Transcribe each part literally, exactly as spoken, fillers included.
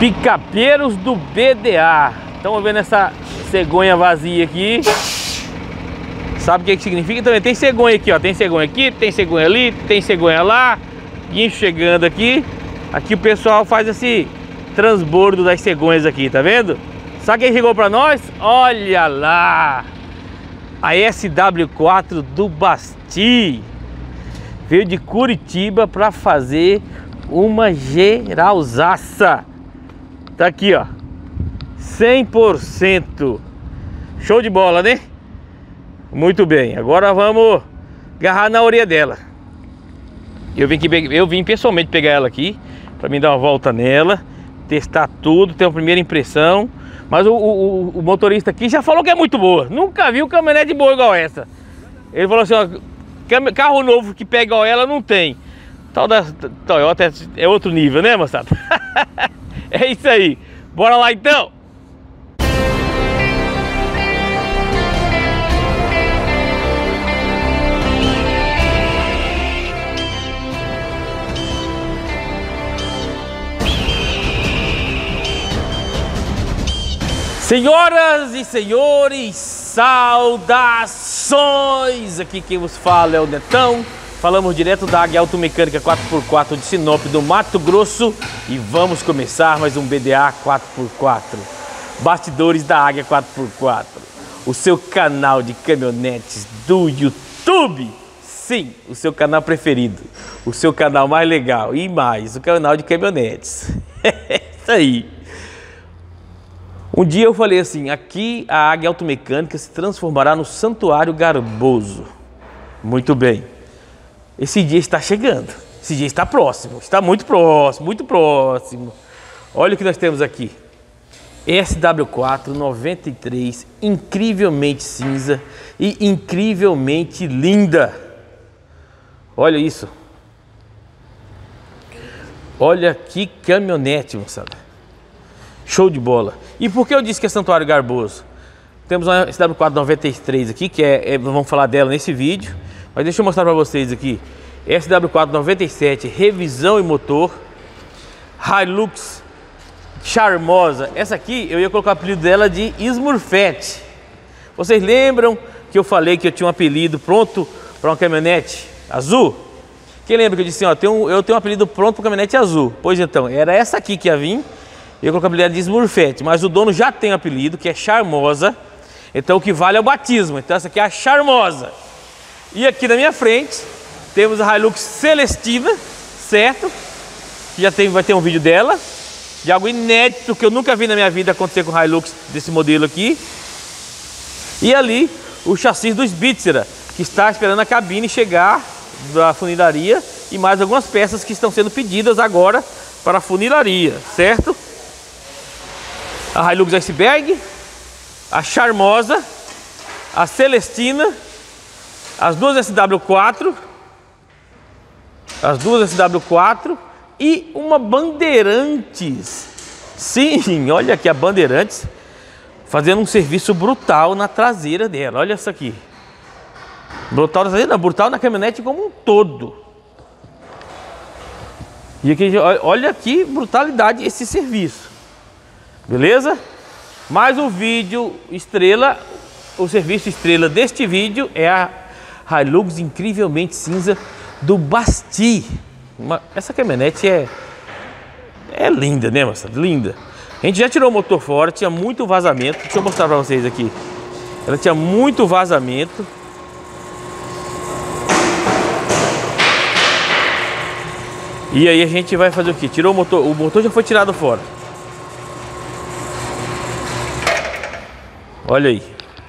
Picapeiros do B D A. Estamos vendo essa cegonha vazia aqui. Sabe o que, que significa? Também tem cegonha aqui, ó. Tem cegonha aqui, tem cegonha ali, tem cegonha lá. Guincho chegando aqui. Aqui o pessoal faz esse transbordo das cegonhas aqui, tá vendo? Sabe quem chegou pra nós? Olha lá! A S W quatro do Basti. Veio de Curitiba pra fazer uma geralzaça. Tá aqui, ó. cem por cento. Show de bola, né? Muito bem. Agora vamos agarrar na orelha dela. Eu vim, aqui, eu vim pessoalmente pegar ela aqui pra mim dar uma volta nela, testar tudo, ter uma primeira impressão. Mas o, o, o motorista aqui já falou que é muito boa. Nunca viu caminhonete boa igual essa. Ele falou assim, ó, carro novo que pega igual ela não tem. Tal da Toyota é, é outro nível, né, moçada? É isso aí. Bora lá então. Senhoras e senhores, saudações! Aqui quem vos fala é o Netão. Falamos direto da Águia Automecânica quatro por quatro de Sinop, do Mato Grosso. E vamos começar mais um B D A quatro por quatro. Bastidores da Águia quatro por quatro. O seu canal de caminhonetes do YouTube. Sim, o seu canal preferido. O seu canal mais legal. E mais, o canal de caminhonetes. É isso aí. Um dia eu falei assim, aqui a Águia Automecânica se transformará no Santuário Garboso. Muito bem. Esse dia está chegando. Esse dia está próximo. Está muito próximo, muito próximo. Olha o que nós temos aqui. S W quatro noventa e três, incrivelmente cinza e incrivelmente linda. Olha isso. Olha que caminhonete, moçada. Show de bola. E por que eu disse que é Santuário Garboso? Temos uma S W quatro noventa e três aqui, que é, é, vamos falar dela nesse vídeo. Mas deixa eu mostrar para vocês aqui. S W quatro noventa e sete, revisão e motor. Hilux charmosa. Essa aqui eu ia colocar o apelido dela de Smurfette. Vocês lembram que eu falei que eu tinha um apelido pronto para uma caminhonete azul? Quem lembra que eu disse, ó, eu tenho, eu tenho um apelido pronto para caminhonete azul? Pois então, era essa aqui que ia vir. Eu coloquei o apelido de Smurfette, mas o dono já tem um apelido, que é Charmosa. Então o que vale é o batismo. Então essa aqui é a Charmosa. E aqui na minha frente temos a Hilux Celestina, certo? Que já tem, vai ter um vídeo dela. De algo inédito que eu nunca vi na minha vida acontecer com o Hilux desse modelo aqui. E ali o chassi do Svizzera, que está esperando a cabine chegar da funilaria. E mais algumas peças que estão sendo pedidas agora para a funilaria, certo? A Hilux Iceberg, a Charmosa, a Celestina, as duas S W quatro, as duas S W quatro e uma Bandeirantes. Sim, olha aqui a Bandeirantes fazendo um serviço brutal na traseira dela. Olha isso aqui. Brutal na traseira, não, brutal na caminhonete como um todo. E aqui, olha que brutalidade esse serviço. Beleza? Mais um vídeo estrela. O serviço estrela deste vídeo é a Hilux incrivelmente cinza do Basti. Uma, essa caminhonete é, é linda, né, moça? Linda. A gente já tirou o motor fora, tinha muito vazamento. Deixa eu mostrar pra vocês aqui. Ela tinha muito vazamento. E aí a gente vai fazer o quê? Tirou o motor, o motor já foi tirado fora. Olha aí.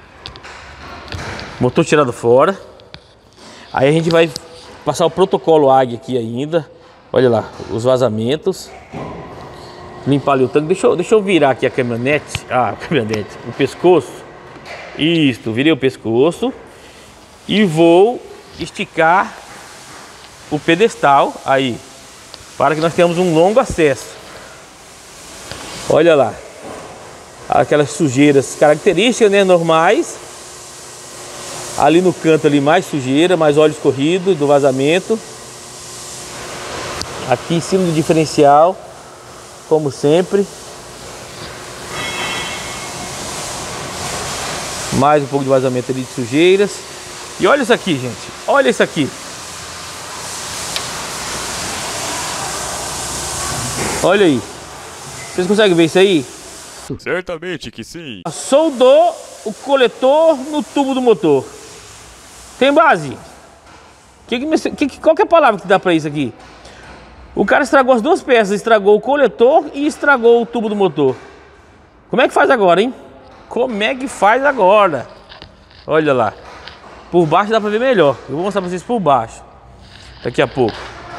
Motor tirado fora. Aí a gente vai passar o protocolo Águia aqui ainda. Olha lá, os vazamentos. Limpar ali o tanque. Deixa eu, deixa eu virar aqui a caminhonete. Ah, a caminhonete. O pescoço. Isto, virei o pescoço. E vou esticar o pedestal aí. Para que nós tenhamos um longo acesso. Olha lá. Aquelas sujeiras características, né, normais. Ali no canto ali mais sujeira, mais óleo escorrido do vazamento. Aqui em cima do diferencial, como sempre. Mais um pouco de vazamento ali de sujeiras. E olha isso aqui, gente. Olha isso aqui. Olha aí. Vocês conseguem ver isso aí? Certamente que sim. Soldou o coletor no tubo do motor. Tem base? Que que, que, qual que é a palavra que dá pra isso aqui? O cara estragou as duas peças. Estragou o coletor e estragou o tubo do motor. Como é que faz agora, hein? Como é que faz agora? Olha lá. Por baixo dá pra ver melhor. Eu vou mostrar pra vocês por baixo daqui a pouco.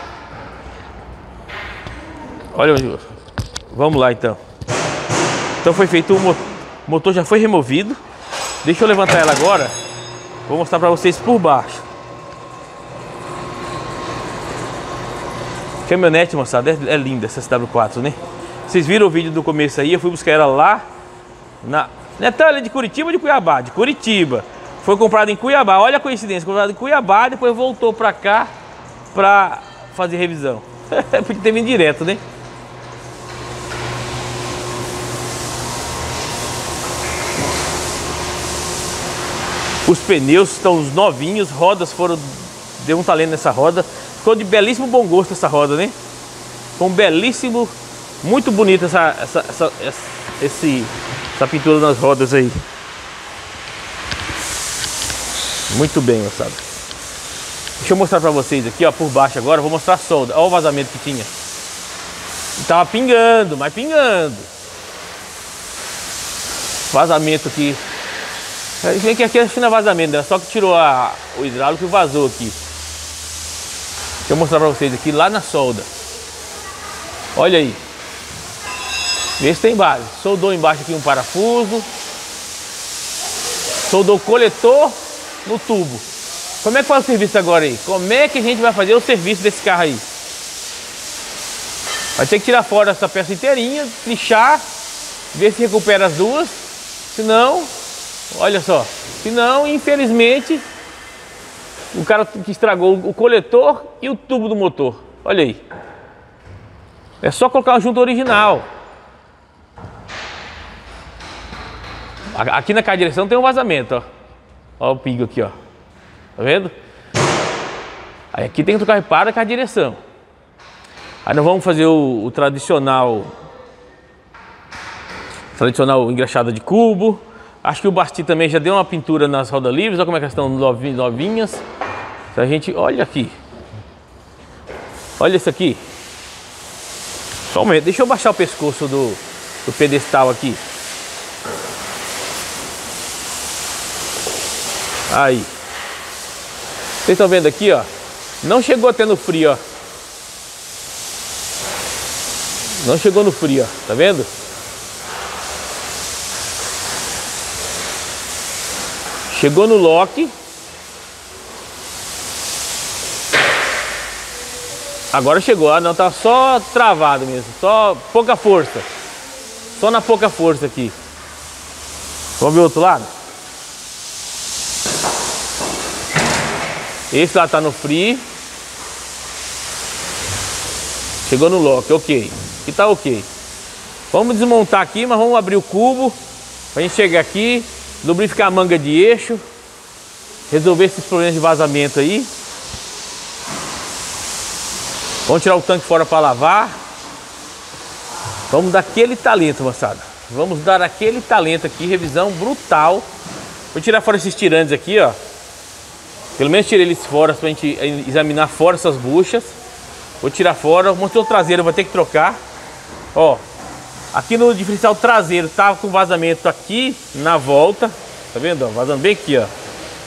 Olha onde... Vamos lá então. Então foi feito o motor. O motor já foi removido. Deixa eu levantar ela agora. Vou mostrar pra vocês por baixo. Caminhonete, moçada, é, é linda essa S W quatro, né? Vocês viram o vídeo do começo aí? Eu fui buscar ela lá na... Não é tão ela de Curitiba ou de Cuiabá? De Curitiba. Foi comprada em Cuiabá. Olha a coincidência. Comprada em Cuiabá, depois voltou pra cá pra fazer revisão. Porque ter vindo direto, né? Os pneus estão novinhos, rodas foram... Deu um talento nessa roda. Ficou de belíssimo bom gosto essa roda, né? Ficou um belíssimo... Muito bonita essa, essa, essa, essa, esse, essa pintura nas rodas aí. Muito bem, moçada. Deixa eu mostrar pra vocês aqui, ó, por baixo agora. Vou mostrar a solda. Olha o vazamento que tinha. Tava pingando, mas pingando. Vazamento aqui. Vem que aqui acho que não é vazamento, né? Só que tirou a, o hidráulico e vazou aqui. Deixa eu mostrar pra vocês aqui, lá na solda. Olha aí. Vê se tem base. Soldou embaixo aqui um parafuso. Soldou o coletor no tubo. Como é que faz o serviço agora aí? Como é que a gente vai fazer o serviço desse carro aí? Vai ter que tirar fora essa peça inteirinha, lixar, ver se recupera as duas. Senão, olha só. Senão, infelizmente, o cara que estragou o coletor e o tubo do motor. Olha aí. É só colocar o junto original. Aqui na caixa de direção tem um vazamento, ó. Ó o pingo aqui, ó. Tá vendo? Aí aqui tem que trocar reparo com a direção. Aí nós vamos fazer o, o tradicional Tradicional engraxada de cubo. Acho que o basti também já deu uma pintura nas rodas livres. Olha como é que elas estão novinhas. A gente, olha aqui. Olha isso aqui. Só um momento, deixa eu baixar o pescoço do, do pedestal aqui. Aí. Vocês estão vendo aqui, ó. Não chegou até no frio, ó. Não chegou no frio, ó. Tá vendo? Chegou no lock. Agora chegou. Ah, não, tá só travado mesmo. Só pouca força. Só na pouca força aqui. Vamos ver o outro lado? Esse lá tá no free. Chegou no lock, ok. Aqui tá ok. Vamos desmontar aqui, mas vamos abrir o cubo pra gente chegar aqui, lubrificar a manga de eixo, resolver esses problemas de vazamento aí. Vamos tirar o tanque fora para lavar. Vamos dar aquele talento, moçada. Vamos dar aquele talento aqui, revisão brutal. Vou tirar fora esses tirantes aqui, ó. Pelo menos tirei eles fora pra gente examinar fora essas buchas. Vou tirar fora. O motor traseiro vai ter que trocar. Ó, aqui no diferencial traseiro tava com vazamento aqui na volta. Tá vendo? Ó, vazando bem aqui, ó.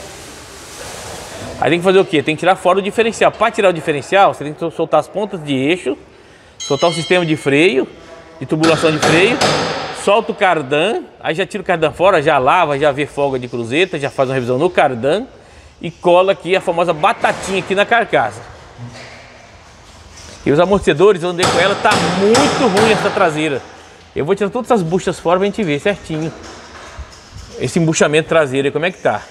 Aí tem que fazer o quê? Tem que tirar fora o diferencial. Para tirar o diferencial, você tem que soltar as pontas de eixo, soltar o sistema de freio, de tubulação de freio, solta o cardan, aí já tira o cardan fora, já lava, já vê folga de cruzeta, já faz uma revisão no cardan e cola aqui a famosa batatinha aqui na carcaça. E os amortecedores, eu andei com ela, tá muito ruim essa traseira. Eu vou tirar todas essas buchas fora pra gente ver certinho esse embuchamento traseiro aí, como é que tá.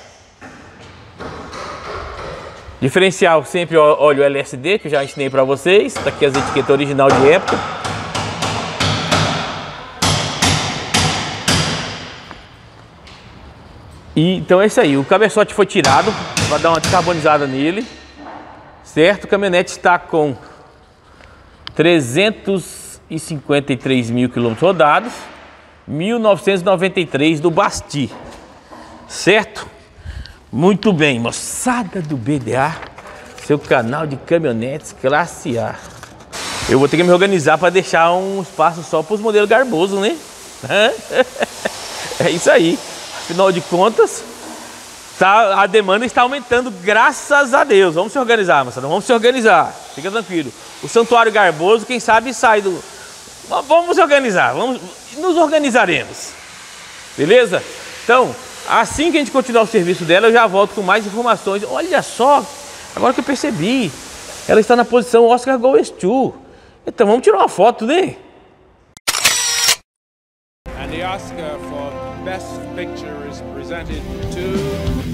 Diferencial sempre óleo L S D, que eu já ensinei pra vocês. Tá aqui as etiquetas original de época. E, então é isso aí, o cabeçote foi tirado para dar uma descarbonizada nele, certo? O caminhonete está com trezentos e cinquenta e três mil quilômetros rodados, mil novecentos e noventa e três do Basti, certo? Muito bem, moçada do B D A, seu canal de caminhonetes classe A. Eu vou ter que me organizar para deixar um espaço só para os modelos garbosos, né? É isso aí. Afinal de contas, tá, a demanda está aumentando, graças a Deus. Vamos se organizar, moçada, vamos se organizar. Fica tranquilo. O Santuário Garboso, quem sabe, sai do... Vamos se organizar, vamos... nos organizaremos. Beleza? Então, assim que a gente continuar o serviço dela, eu já volto com mais informações. Olha só, agora que eu percebi, ela está na posição Oscar Goes to. Então vamos tirar uma foto, né? And the Oscar for Best Picture is presented to...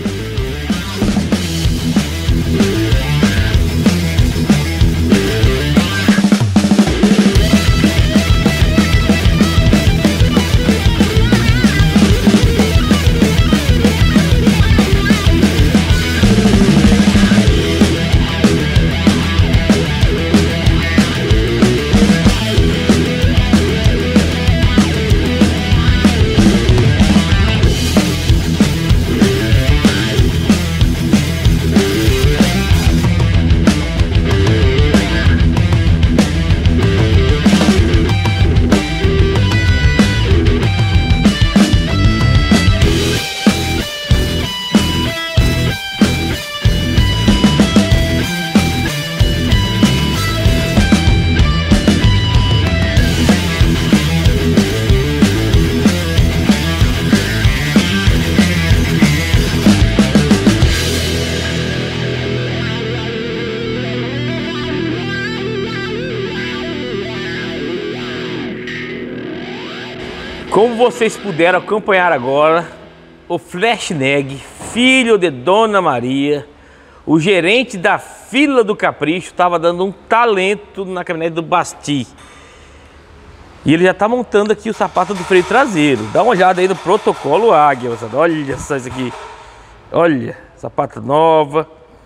Como vocês puderam acompanhar agora, o Flashneg, filho de Dona Maria, o gerente da fila do Capricho, estava dando um talento na caminhonete do Basti. E ele já está montando aqui o sapato do freio traseiro. Dá uma olhada aí no protocolo Águia, moçada. Olha só isso aqui. Olha, sapato nova.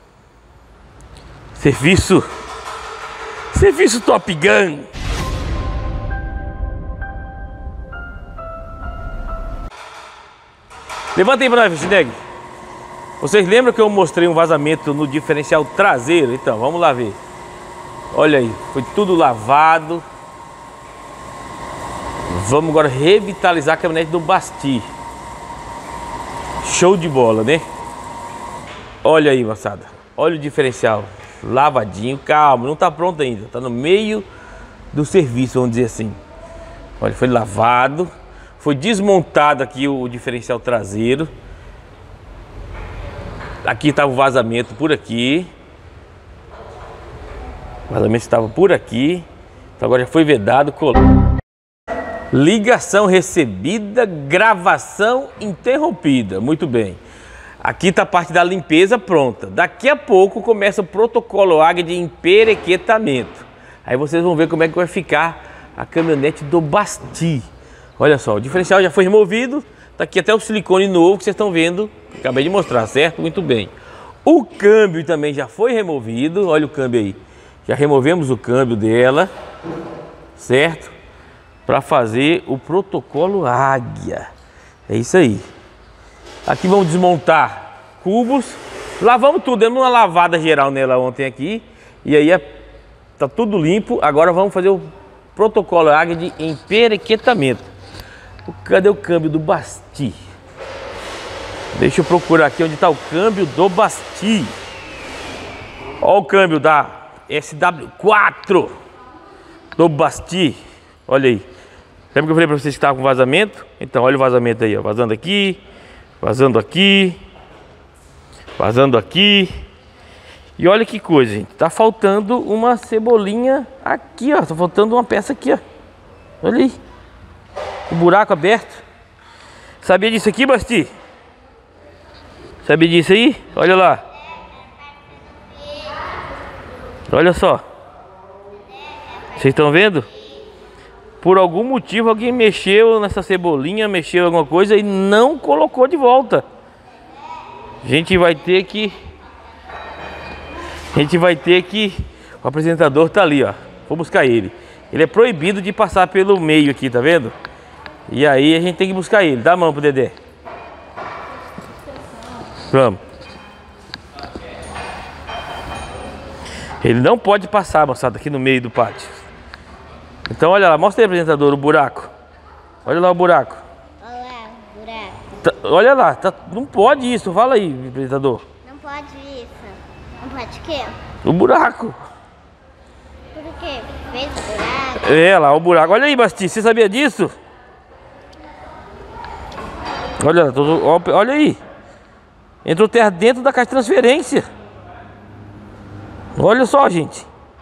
Serviço. Serviço Top Gun. Levanta aí pra nós, Flashneg. Vocês lembram que eu mostrei um vazamento no diferencial traseiro? Então, vamos lá ver. Olha aí, foi tudo lavado. Vamos agora revitalizar a caminhonete do Basti. Show de bola, né? Olha aí, moçada. Olha o diferencial. Lavadinho, calma, não tá pronto ainda. Tá no meio do serviço, vamos dizer assim. Olha, foi lavado. Foi desmontado aqui o diferencial traseiro. Aqui estava o vazamento por aqui. O vazamento estava por aqui. Então agora já foi vedado, colado. Ligação recebida, gravação interrompida. Muito bem. Aqui está a parte da limpeza pronta. Daqui a pouco começa o protocolo Águia de emperequetamento. Aí vocês vão ver como é que vai ficar a caminhonete do Basti. Olha só, o diferencial já foi removido. Tá aqui até o silicone novo que vocês estão vendo. Acabei de mostrar, certo? Muito bem. O câmbio também já foi removido. Olha o câmbio aí. Já removemos o câmbio dela, certo? Para fazer o protocolo Águia. É isso aí. Aqui vamos desmontar cubos. Lavamos tudo, demos uma lavada geral nela ontem aqui. E aí é, tá tudo limpo. Agora vamos fazer o protocolo Águia de emperequetamento. Cadê o câmbio do Basti? Deixa eu procurar aqui onde está o câmbio do Basti. Olha o câmbio da S W quatro do Basti. Olha aí. Lembra que eu falei para vocês que estava com vazamento? Então olha o vazamento aí, ó. Vazando aqui, vazando aqui, vazando aqui. E olha que coisa, gente. Tá faltando uma cebolinha aqui, ó. Tá faltando uma peça aqui, ó. Olha aí. O buraco aberto. Sabia disso aqui, Basti? Sabia disso aí? Olha lá. Olha só. Vocês estão vendo? Por algum motivo alguém mexeu nessa cebolinha, mexeu alguma coisa e não colocou de volta. A gente vai ter que... A gente vai ter que... O apresentador tá ali, ó. Vou buscar ele. Ele é proibido de passar pelo meio aqui, tá vendo? E aí a gente tem que buscar ele. Dá a mão pro Dedé. Vamos. Ele não pode passar, moçada, aqui no meio do pátio. Então olha lá, mostra aí, apresentador, o buraco. Olha lá o buraco. Olha lá, buraco. Tá, olha lá, tá, não pode isso, fala aí, apresentador. Não pode isso. Não pode o quê? O buraco. Por quê? Fez buraco? É lá, o buraco. Olha aí, Basti, você sabia disso? Olha, tô, olha aí. Entrou terra dentro da caixa de transferência. Olha só, gente.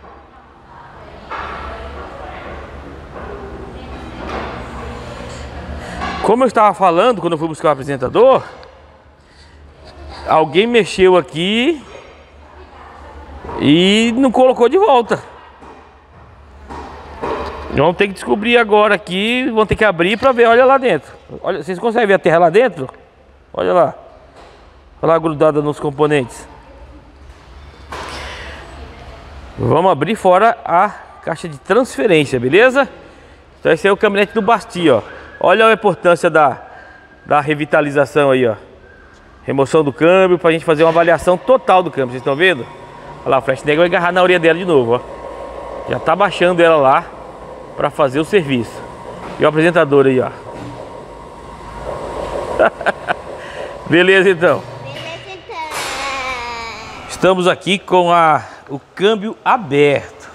Como eu estava falando quando eu fui buscar o apresentador, alguém mexeu aqui e não colocou de volta. Vamos ter que descobrir agora aqui, vamos ter que abrir para ver, olha lá dentro. Olha, vocês conseguem ver a terra lá dentro? Olha lá. Olha lá grudada nos componentes. Vamos abrir fora a caixa de transferência, beleza? Então esse é o caminhonete do Basti, ó. Olha a importância da, da revitalização aí, ó. Remoção do câmbio, pra gente fazer uma avaliação total do câmbio, vocês estão vendo? Olha lá, o Flash Negro vai agarrar na orelha dela de novo, ó. Já tá baixando ela lá pra fazer o serviço. E o apresentador aí, ó. Beleza, então. Beleza, então. Estamos aqui com a, o câmbio aberto.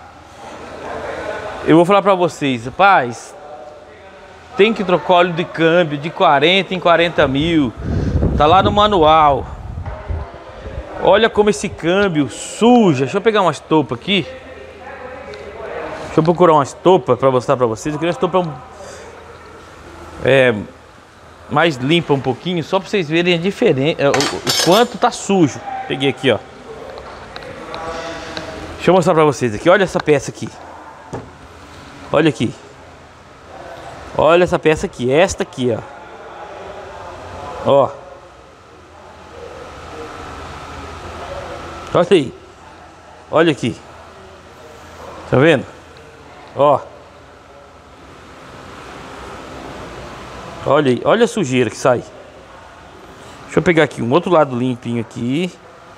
Eu vou falar pra vocês, rapaz, tem que trocar óleo de câmbio de quarenta em quarenta mil. Tá lá no manual. Olha como esse câmbio suja. Deixa eu pegar uma estopa aqui. Deixa eu procurar uma estopa pra mostrar pra vocês. Eu queria uma estopa é, mais limpa um pouquinho, só pra vocês verem a diferença, o, o quanto tá sujo. Peguei aqui, ó. Deixa eu mostrar pra vocês aqui. Olha essa peça aqui. Olha aqui. Olha essa peça aqui. Esta aqui, ó. Ó. Olha aí. Olha aqui. Tá vendo? Ó. Olha aí. Olha a sujeira que sai. Deixa eu pegar aqui um outro lado limpinho aqui.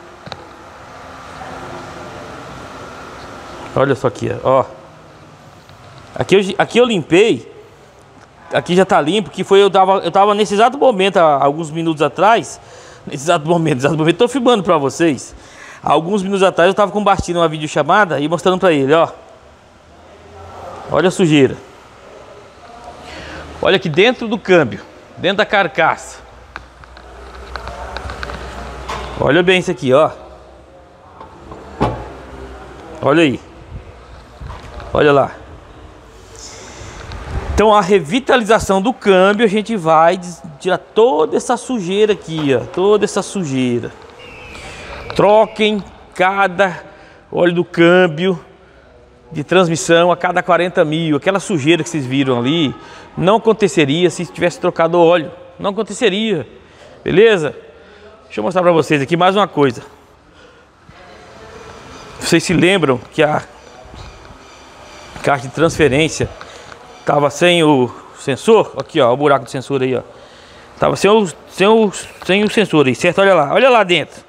Olha só aqui, ó. Aqui eu, aqui eu limpei. Aqui já tá limpo, que foi eu tava, eu tava nesse exato momento, há alguns minutos atrás. Nesse exato momento, exato momento, tô filmando pra vocês. Há alguns minutos atrás eu tava com o Basti numa videochamada e mostrando pra ele, ó. Olha a sujeira. Olha aqui dentro do câmbio, dentro da carcaça. Olha bem isso aqui, ó. Olha aí. Olha lá. Então a revitalização do câmbio, a gente vai tirar toda essa sujeira aqui, ó. Toda essa sujeira. Troquem cada óleo do câmbio de transmissão a cada quarenta mil. Aquela sujeira que vocês viram ali não aconteceria se tivesse trocado o óleo. Não aconteceria. Beleza? Deixa eu mostrar pra vocês aqui mais uma coisa. Vocês se lembram que a caixa de transferência tava sem o sensor? Aqui, ó, o buraco do sensor aí, ó. Tava sem o, sem o, sem o sensor aí, certo? Olha lá, olha lá dentro.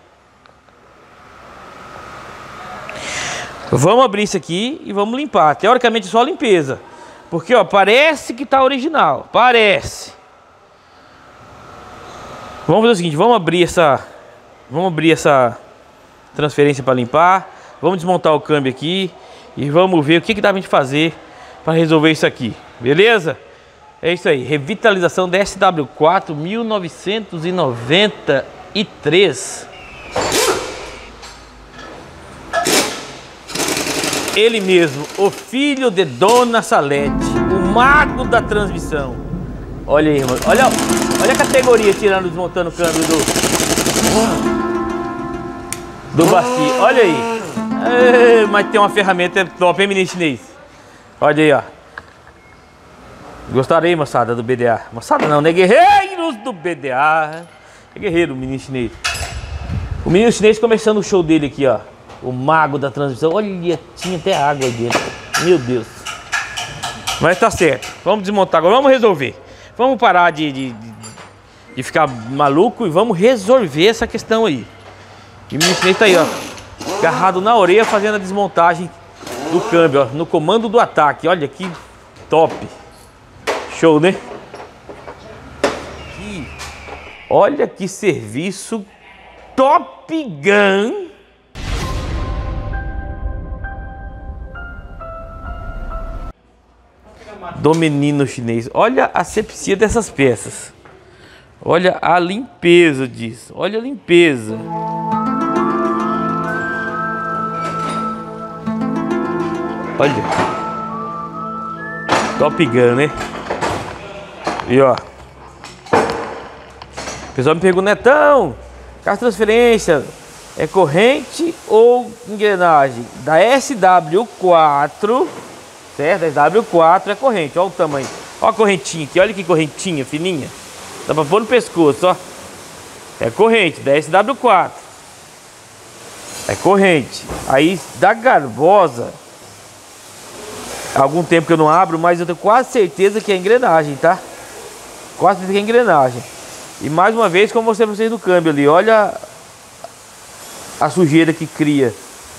Vamos abrir isso aqui e vamos limpar. Teoricamente só limpeza. Porque, ó, parece que tá original. Parece. Vamos fazer o seguinte, vamos abrir essa... Vamos abrir essa transferência para limpar. Vamos desmontar o câmbio aqui. E vamos ver o que, que dá pra gente fazer para resolver isso aqui. Beleza? É isso aí. Revitalização da S W quatro mil novecentos e noventa e três. Ele mesmo, o filho de Dona Salete, o mago da transmissão. Olha aí, irmão. Olha, olha a categoria tirando, desmontando o câmbio do... Do Basti. Olha aí. Ei, mas tem uma ferramenta top, hein, menino chinês? Olha aí, ó. Gostaram aí, moçada, do B D A? Moçada não, né? Guerreiros do B D A. É guerreiro o menino chinês. O menino chinês começando o show dele aqui, ó. O mago da transmissão. Olha, tinha até água aí dentro. Meu Deus. Mas tá certo. Vamos desmontar agora. Vamos resolver. Vamos parar de, de, de, de ficar maluco e vamos resolver essa questão aí. E o menino chinês tá aí, ó. Agarrado na orelha fazendo a desmontagem do câmbio, ó. No comando do ataque. Olha que top. Show, né? Que... Olha que serviço Top Gun. Do menino chinês. Olha a asepsia dessas peças. Olha a limpeza disso. Olha a limpeza. Olha. Top Gun, né? E ó. O pessoal me pergunta, Netão, caixa de transferência é corrente ou engrenagem? Da S W quatro, certo? Da S W quatro é corrente, olha o tamanho. Olha a correntinha aqui, olha que correntinha fininha. Dá pra pôr no pescoço, ó. É corrente, da S W quatro. É corrente. Aí, da Garbosa, há algum tempo que eu não abro, mas eu tenho quase certeza que é engrenagem, tá? Quase certeza que é engrenagem. E mais uma vez, como eu mostrei pra vocês no câmbio ali, olha a sujeira que cria.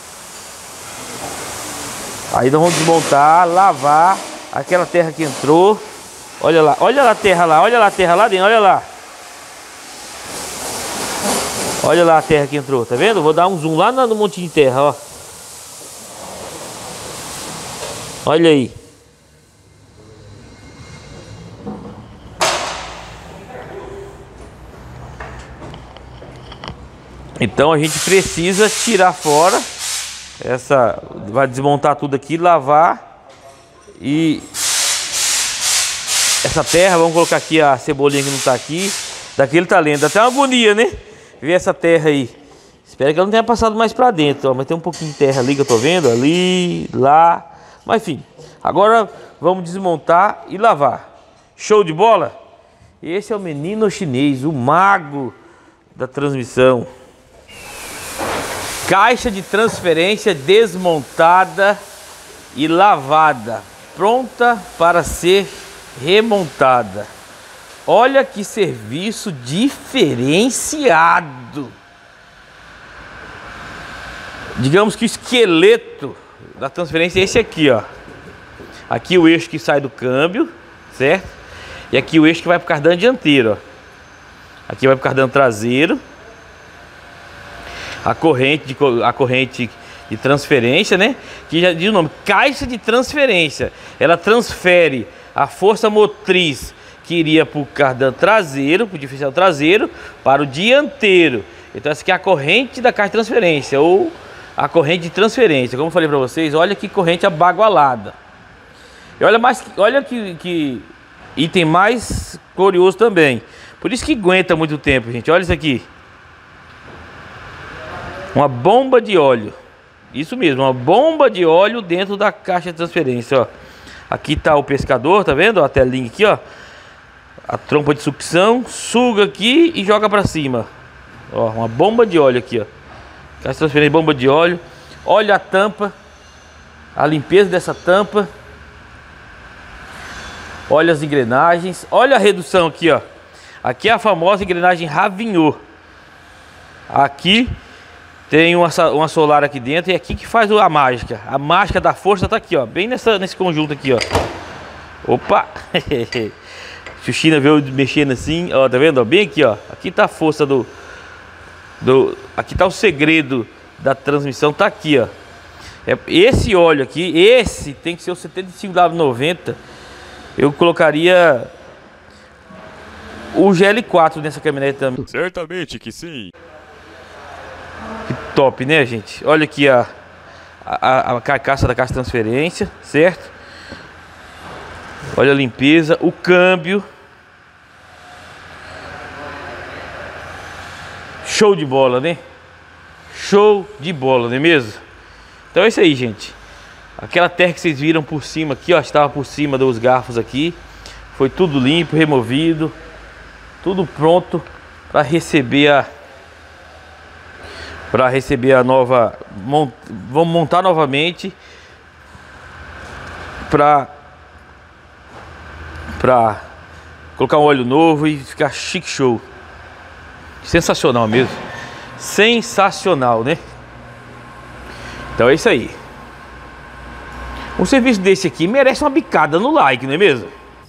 Aí nós vamos desmontar, lavar aquela terra que entrou. Olha lá, olha lá a terra lá, olha lá a terra lá dentro, olha lá. Olha lá a terra que entrou, tá vendo? Vou dar um zoom lá no monte de terra, ó. Olha aí. Então a gente precisa tirar fora essa, vai desmontar tudo aqui, lavar e essa terra, vamos colocar aqui a cebolinha que não tá aqui, daquele talento, dá até uma agonia, né? Ver essa terra aí. Espero que ela não tenha passado mais pra dentro, ó, mas tem um pouquinho de terra ali que eu tô vendo, ali, lá, mas enfim. Agora vamos desmontar e lavar. Show de bola? Esse é o menino chinês, o mago da transmissão. Caixa de transferência desmontada e lavada, pronta para ser remontada. Olha que serviço diferenciado. Digamos que o esqueleto da transferência é esse aqui, ó. Aqui o eixo que sai do câmbio, certo? E aqui o eixo que vai para o cardan dianteiro, ó. Aqui vai para o cardan traseiro. A corrente, de, a corrente de transferência, né? Que já diz o nome, caixa de transferência. Ela transfere a força motriz que iria para o cardan traseiro, para o diferencial traseiro, para o dianteiro. Então essa aqui é a corrente da caixa de transferência, ou a corrente de transferência. Como eu falei para vocês, olha que corrente abagualada. E olha, mais, olha que, que item mais curioso também. Por isso que aguenta muito tempo, gente. Olha isso aqui. Uma bomba de óleo. Isso mesmo, uma bomba de óleo dentro da caixa de transferência, ó. Aqui tá o pescador, tá vendo? A telinha aqui, ó. A trompa de sucção, suga aqui e joga pra cima. Ó, uma bomba de óleo aqui, ó. Caixa de transferência, bomba de óleo. Olha a tampa. A limpeza dessa tampa. Olha as engrenagens. Olha a redução aqui, ó. Aqui é a famosa engrenagem Ravignon. Aqui tem uma, uma solar aqui dentro e é aqui que faz a mágica. A mágica da força tá aqui, ó. Bem nessa, nesse conjunto aqui, ó. Opa! Xuxina veio mexendo assim, ó. Tá vendo? Bem aqui, ó. Aqui tá a força do... do aqui tá o segredo da transmissão. Tá aqui, ó. É, esse óleo aqui, esse tem que ser o setenta e cinco W noventa. Eu colocaria o G L quatro nessa caminhonete também. Certamente que sim. Que top, né, gente? Olha aqui a, a, a carcaça da caixa de transferência, certo? Olha a limpeza, o câmbio. Show de bola, né? Show de bola, não é mesmo? Então é isso aí, gente. Aquela terra que vocês viram por cima aqui, ó, estava por cima dos garfos aqui. Foi tudo limpo, removido. Tudo pronto para receber a para receber a nova mont, vamos montar novamente para para colocar um óleo novo e ficar chique show. Sensacional mesmo. Sensacional, né? Então é isso aí. Um serviço desse aqui merece uma bicada no like, não é mesmo?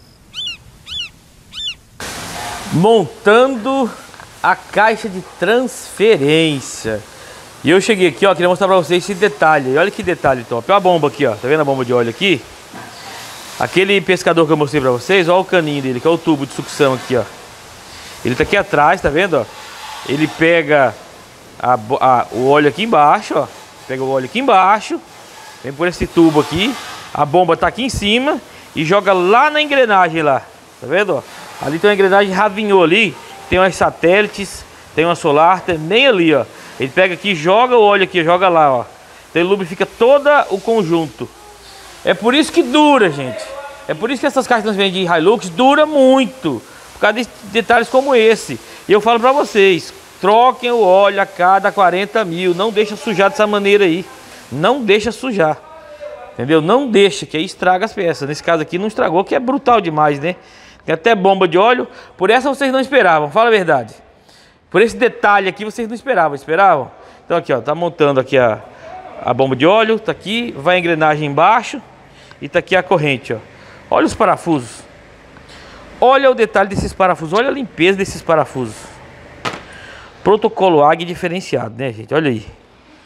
Montando a caixa de transferência. E eu cheguei aqui, ó, queria mostrar pra vocês esse detalhe. E olha que detalhe top. Olha a bomba aqui, ó. Tá vendo a bomba de óleo aqui? Aquele pescador que eu mostrei pra vocês, olha o caninho dele, que é o tubo de sucção aqui, ó. Ele tá aqui atrás, tá vendo, ó? Ele pega a, a, o óleo aqui embaixo, ó. Pega o óleo aqui embaixo, vem por esse tubo aqui. A bomba tá aqui em cima e joga lá na engrenagem lá. Tá vendo, ó? Ali tem uma engrenagem ravinhou ali. Tem umas satélites, tem uma solar, também ali, ó. Ele pega aqui, joga o óleo aqui, joga lá, ó. Então ele lubrifica todo o conjunto. É por isso que dura, gente. É por isso que essas caixas de transferência de Hilux dura muito. Por causa de detalhes como esse. E eu falo pra vocês, troquem o óleo a cada quarenta mil. Não deixa sujar dessa maneira aí. Não deixa sujar. Entendeu? Não deixa, que aí estraga as peças. Nesse caso aqui não estragou, que é brutal demais, né? Tem até bomba de óleo. Por essa vocês não esperavam, fala a verdade. Por esse detalhe aqui vocês não esperavam, esperavam? Então aqui, ó, tá montando aqui a, a bomba de óleo, tá aqui, vai a engrenagem embaixo e tá aqui a corrente, ó. Olha os parafusos. Olha o detalhe desses parafusos, olha a limpeza desses parafusos. Protocolo A G diferenciado, né, gente? Olha aí.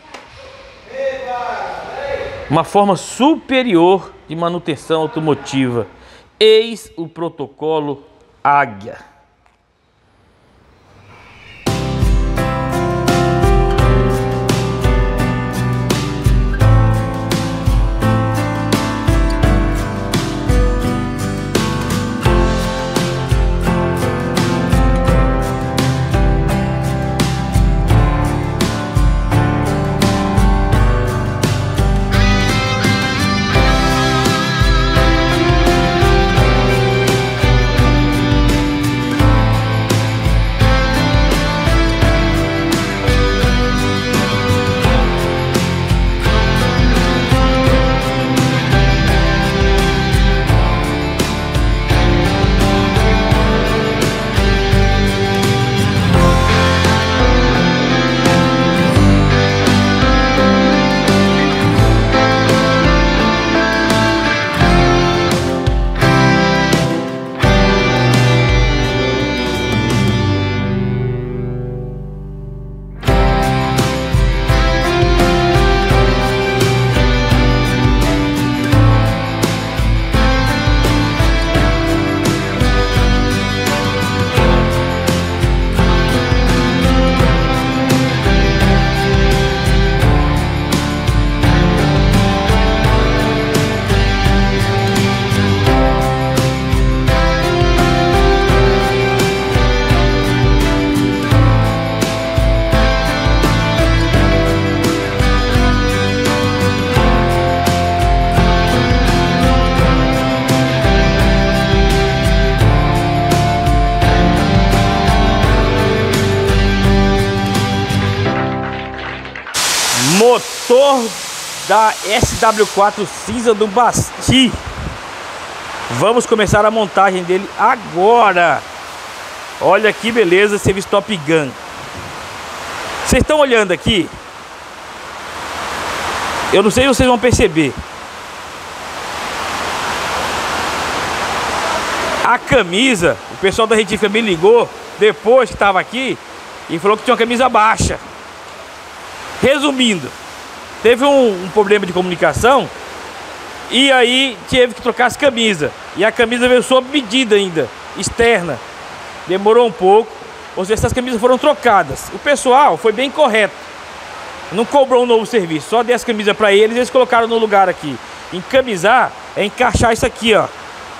Uma forma superior de manutenção automotiva. Eis o protocolo Águia. Motor da S W quatro cinza do Basti. Vamos começar a montagem dele agora. Olha que beleza, serviço Top Gun. Vocês estão olhando aqui? Eu não sei se vocês vão perceber. A camisa, o pessoal da retífica me ligou depois que estava aqui e falou que tinha uma camisa baixa. Resumindo, teve um, um problema de comunicação e aí teve que trocar as camisas. E a camisa veio sob medida ainda, externa. Demorou um pouco, ou seja, essas camisas foram trocadas. O pessoal foi bem correto, não cobrou um novo serviço, só dei as camisas para eles e eles colocaram no lugar aqui. Encamisar é encaixar isso aqui, ó.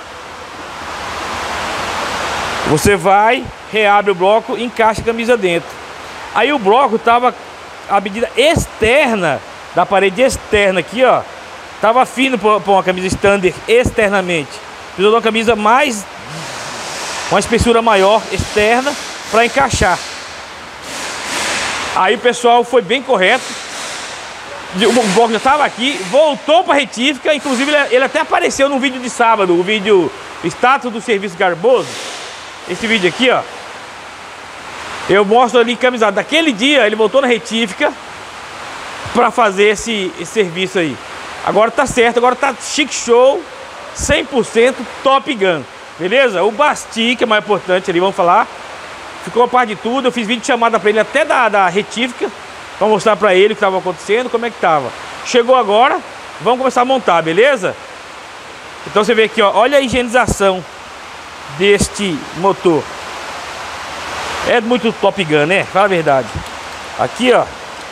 Você vai, reabre o bloco e encaixa a camisa dentro. Aí o bloco tava, a medida externa da parede externa aqui, ó, tava fino para uma camisa standard externamente. Precisou de uma camisa mais, uma espessura maior externa, para encaixar. Aí o pessoal foi bem correto. O bloco já estava aqui, voltou para a retífica. Inclusive ele, ele até apareceu no vídeo de sábado, o vídeo status do serviço Garboso. Esse vídeo aqui, ó, eu mostro ali camisado. Daquele dia ele voltou na retífica para fazer esse, esse serviço aí. Agora tá certo, agora tá chique show, cem por cento Top Gun, beleza? O Basti, que é mais importante ali, vamos falar, ficou a par de tudo. Eu fiz vídeo de chamada para ele até da, da retífica, para mostrar para ele o que estava acontecendo, como é que tava. Chegou agora, vamos começar a montar, beleza? Então você vê aqui, ó, olha a higienização deste motor. É muito Top Gun, né? Fala a verdade. Aqui, ó,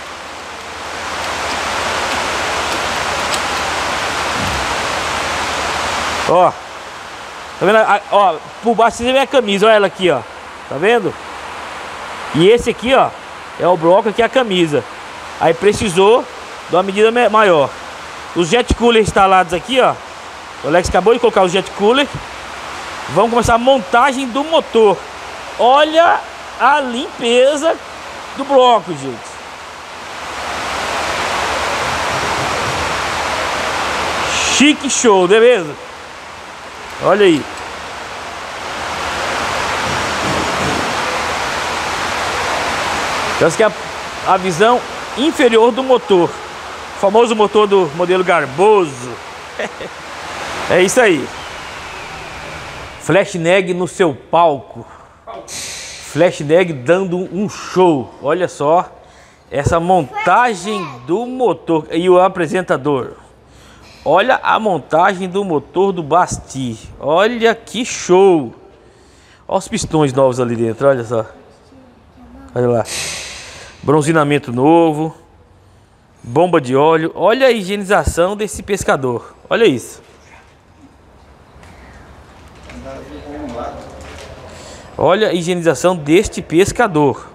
ó, tá vendo? Ó, por baixo você vê a camisa, olha ela aqui, ó, tá vendo? E esse aqui, ó, é o bloco, aqui é a camisa. Aí precisou de uma medida maior. Os jet coolers instalados aqui, ó, o Alex acabou de colocar o jet cooler. Vamos começar a montagem do motor. Olha a limpeza do bloco, gente. Chique show, beleza? Olha aí. Essa aqui é a, a visão inferior do motor. O famoso motor do modelo Garboso. É isso aí. Flashnag no seu palco. Flashnag dando um show. Olha só essa montagem do motor. E o apresentador. Olha a montagem do motor do Basti. Olha que show. Olha os pistões novos ali dentro. Olha só. Olha lá. Bronzinamento novo. Bomba de óleo. Olha a higienização desse pescador. Olha isso. Olha a higienização deste pescador.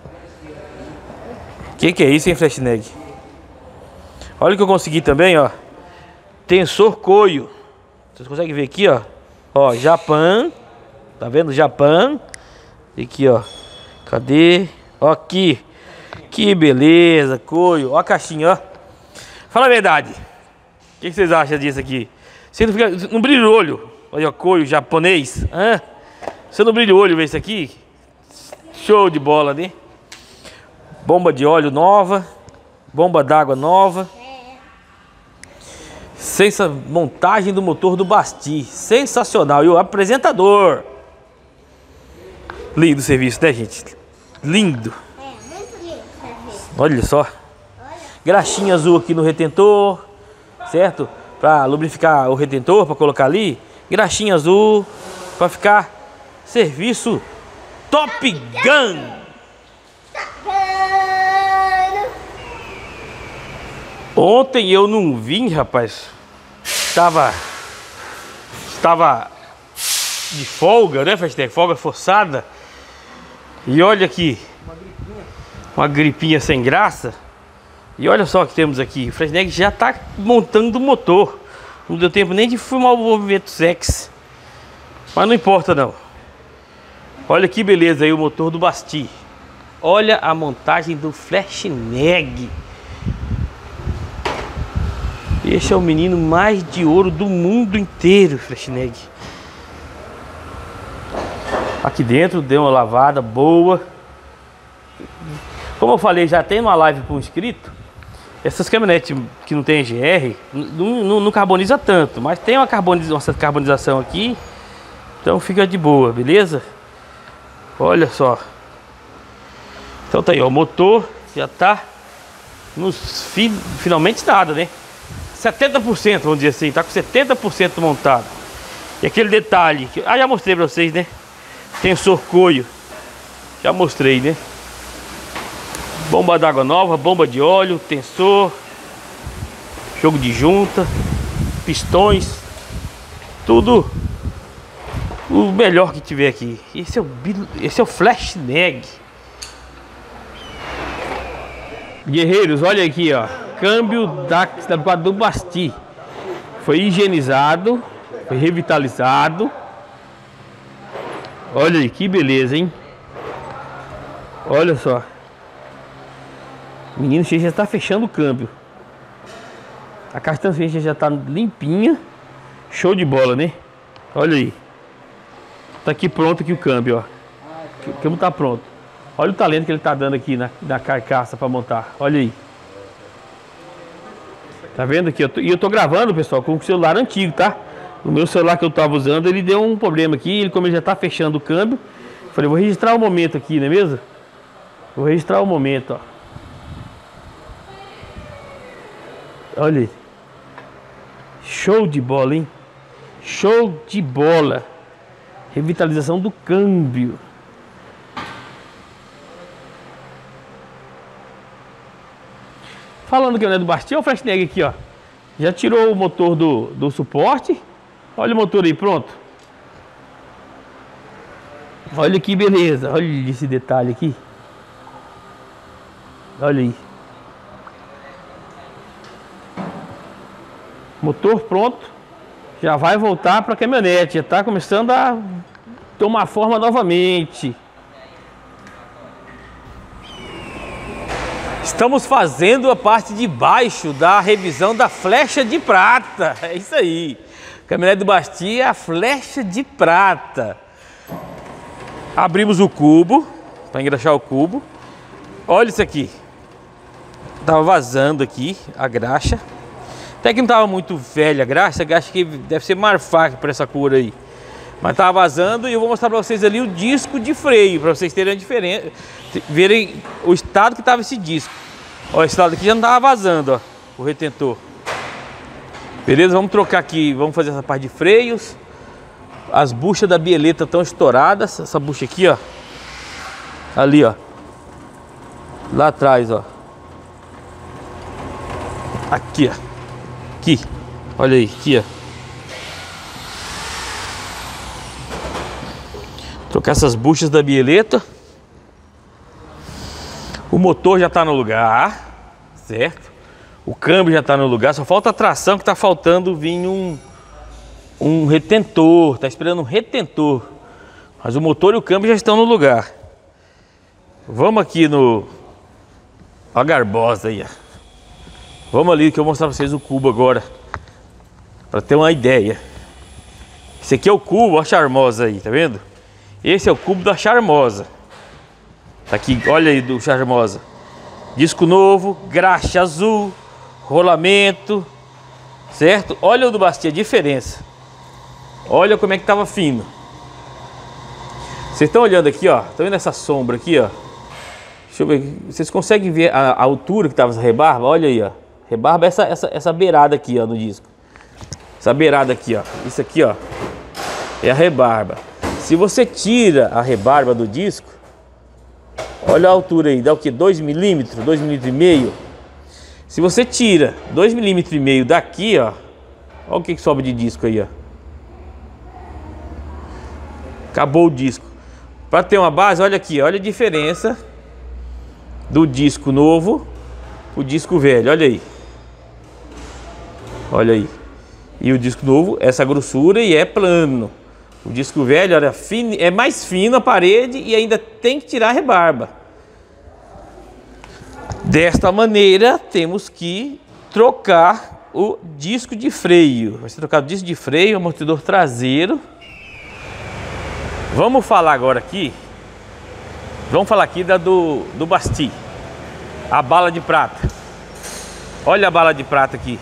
Que que é isso, hein, Flashnag? Olha o que eu consegui também, ó. Tensor coio. Vocês conseguem ver aqui, ó. Ó, Japão. Tá vendo? Japão. E aqui, ó. Cadê? Ó, aqui. Que beleza, coio. Ó a caixinha, ó. Fala a verdade. O que vocês acham disso aqui? Você não, fica, não brilha o olho? Olha, ó, coio japonês. Hã? Você não brilha o olho ver isso aqui? Show de bola, né? Bomba de óleo nova. Bomba d'água nova. Sensa montagem do motor do Basti. Sensacional. E o apresentador. Lindo o serviço, né, gente? Lindo. É, muito lindo o serviço. Olha só. Graxinha azul aqui no retentor. Certo? Para lubrificar o retentor, para colocar ali. Graxinha azul. Para ficar serviço Top Gun. Ontem eu não vim, rapaz. Estava Estava de folga, né, Flashnag? Folga forçada. E olha aqui, uma gripinha sem graça. E olha só o que temos aqui. O Flashnag já está montando o motor. Não deu tempo nem de filmar o movimento sexy. Mas não importa não. Olha que beleza aí o motor do Basti. Olha a montagem do Flashnag. Este é o menino mais de ouro do mundo inteiro, Flashnag. Aqui dentro deu uma lavada boa. Como eu falei, já tem uma live para um inscrito. Essas caminhonetes que não tem G R não, não, não carboniza tanto, mas tem uma, carboniza, uma carbonização aqui. Então fica de boa, beleza? Olha só. Então tá aí, ó, o motor já tá nos fi, finalmente nada, né? setenta por cento, vamos dizer assim, tá com setenta por cento montado. E aquele detalhe, que, ah, já mostrei pra vocês, né? Tensor coio. Já mostrei, né? Bomba d'água nova, bomba de óleo, tensor, jogo de junta, pistões, tudo o melhor que tiver aqui. Esse é o, esse é o Flashnag. Guerreiros, olha aqui, ó. Câmbio da, da do Basti. Foi higienizado, foi revitalizado. Olha aí, que beleza, hein? Olha só. Menino, já está fechando o câmbio. A caixa de transferência já está limpinha. Show de bola, né? Olha aí. Tá aqui pronto aqui o câmbio, ó. O câmbio tá pronto. Olha o talento que ele tá dando aqui na, na carcaça para montar. Olha aí. Tá vendo aqui? Eu tô, e eu tô gravando, pessoal, com o celular antigo, tá? O meu celular que eu tava usando, ele deu um problema aqui. Ele, como ele já tá fechando o câmbio, eu falei, vou registrar o momento aqui, não é mesmo? Vou registrar o momento, ó. Olha aí. Show de bola, hein? Show de bola. Revitalização do câmbio. Falando que não é do Basti, olha o Fresnel aqui, ó. Já tirou o motor do, do suporte. Olha o motor aí, pronto. Olha que beleza. Olha esse detalhe aqui. Olha aí. Motor pronto. Já vai voltar para a caminhonete. Já está começando a tomar forma novamente. Estamos fazendo a parte de baixo da revisão da flecha de prata. É isso aí. Caminhonete do Basti é a flecha de prata. Abrimos o cubo para engraxar o cubo. Olha isso aqui. Tava vazando aqui a graxa. Até que não tava muito velha a graxa. A graxa que deve ser Marfak para essa cor aí. Mas tava vazando e eu vou mostrar para vocês ali o disco de freio, para vocês terem a diferença, verem o estado que tava esse disco. Ó, esse lado aqui já não tava vazando, ó, o retentor. Beleza? Vamos trocar aqui, vamos fazer essa parte de freios. As buchas da bieleta estão estouradas. Essa bucha aqui, ó. Ali, ó. Lá atrás, ó. Aqui, ó. Aqui. Olha aí, aqui, ó. Trocar essas buchas da bieleta. O motor já está no lugar, certo? O câmbio já está no lugar. Só falta a tração, que está faltando vir um, um retentor. Está esperando um retentor. Mas o motor e o câmbio já estão no lugar. Vamos aqui no... Olha a garbosa aí, ó. Vamos ali que eu vou mostrar para vocês o cubo agora. Para ter uma ideia. Esse aqui é o cubo, a charmosa aí, tá vendo? Esse é o cubo da charmosa. Tá aqui, olha aí do charmosa. Disco novo, graxa azul, rolamento, certo? Olha o do Basti, a diferença. Olha como é que tava fino. Vocês estão olhando aqui, ó. Tá vendo essa sombra aqui, ó? Deixa eu ver. Vocês conseguem ver a, a altura que tava essa rebarba? Olha aí, ó. Rebarba é essa, essa, essa beirada aqui, ó, no disco. Essa beirada aqui, ó. Isso aqui, ó, é a rebarba. Se você tira a rebarba do disco, olha a altura aí, dá o que? dois milímetros, dois milímetros e meio. Se você tira dois milímetros e meio daqui, ó, olha o que, que sobe de disco aí, ó. Acabou o disco. Para ter uma base, olha aqui, olha a diferença do disco novo pro disco velho, olha aí. Olha aí. E o disco novo, essa grossura e é plano. O disco velho, olha, fino, é mais fino a parede e ainda tem que tirar a rebarba. Desta maneira, temos que trocar o disco de freio. Vai ser trocado o disco de freio, amortecedor traseiro. Vamos falar agora aqui. Vamos falar aqui da do, do Basti. A bala de prata. Olha a bala de prata aqui.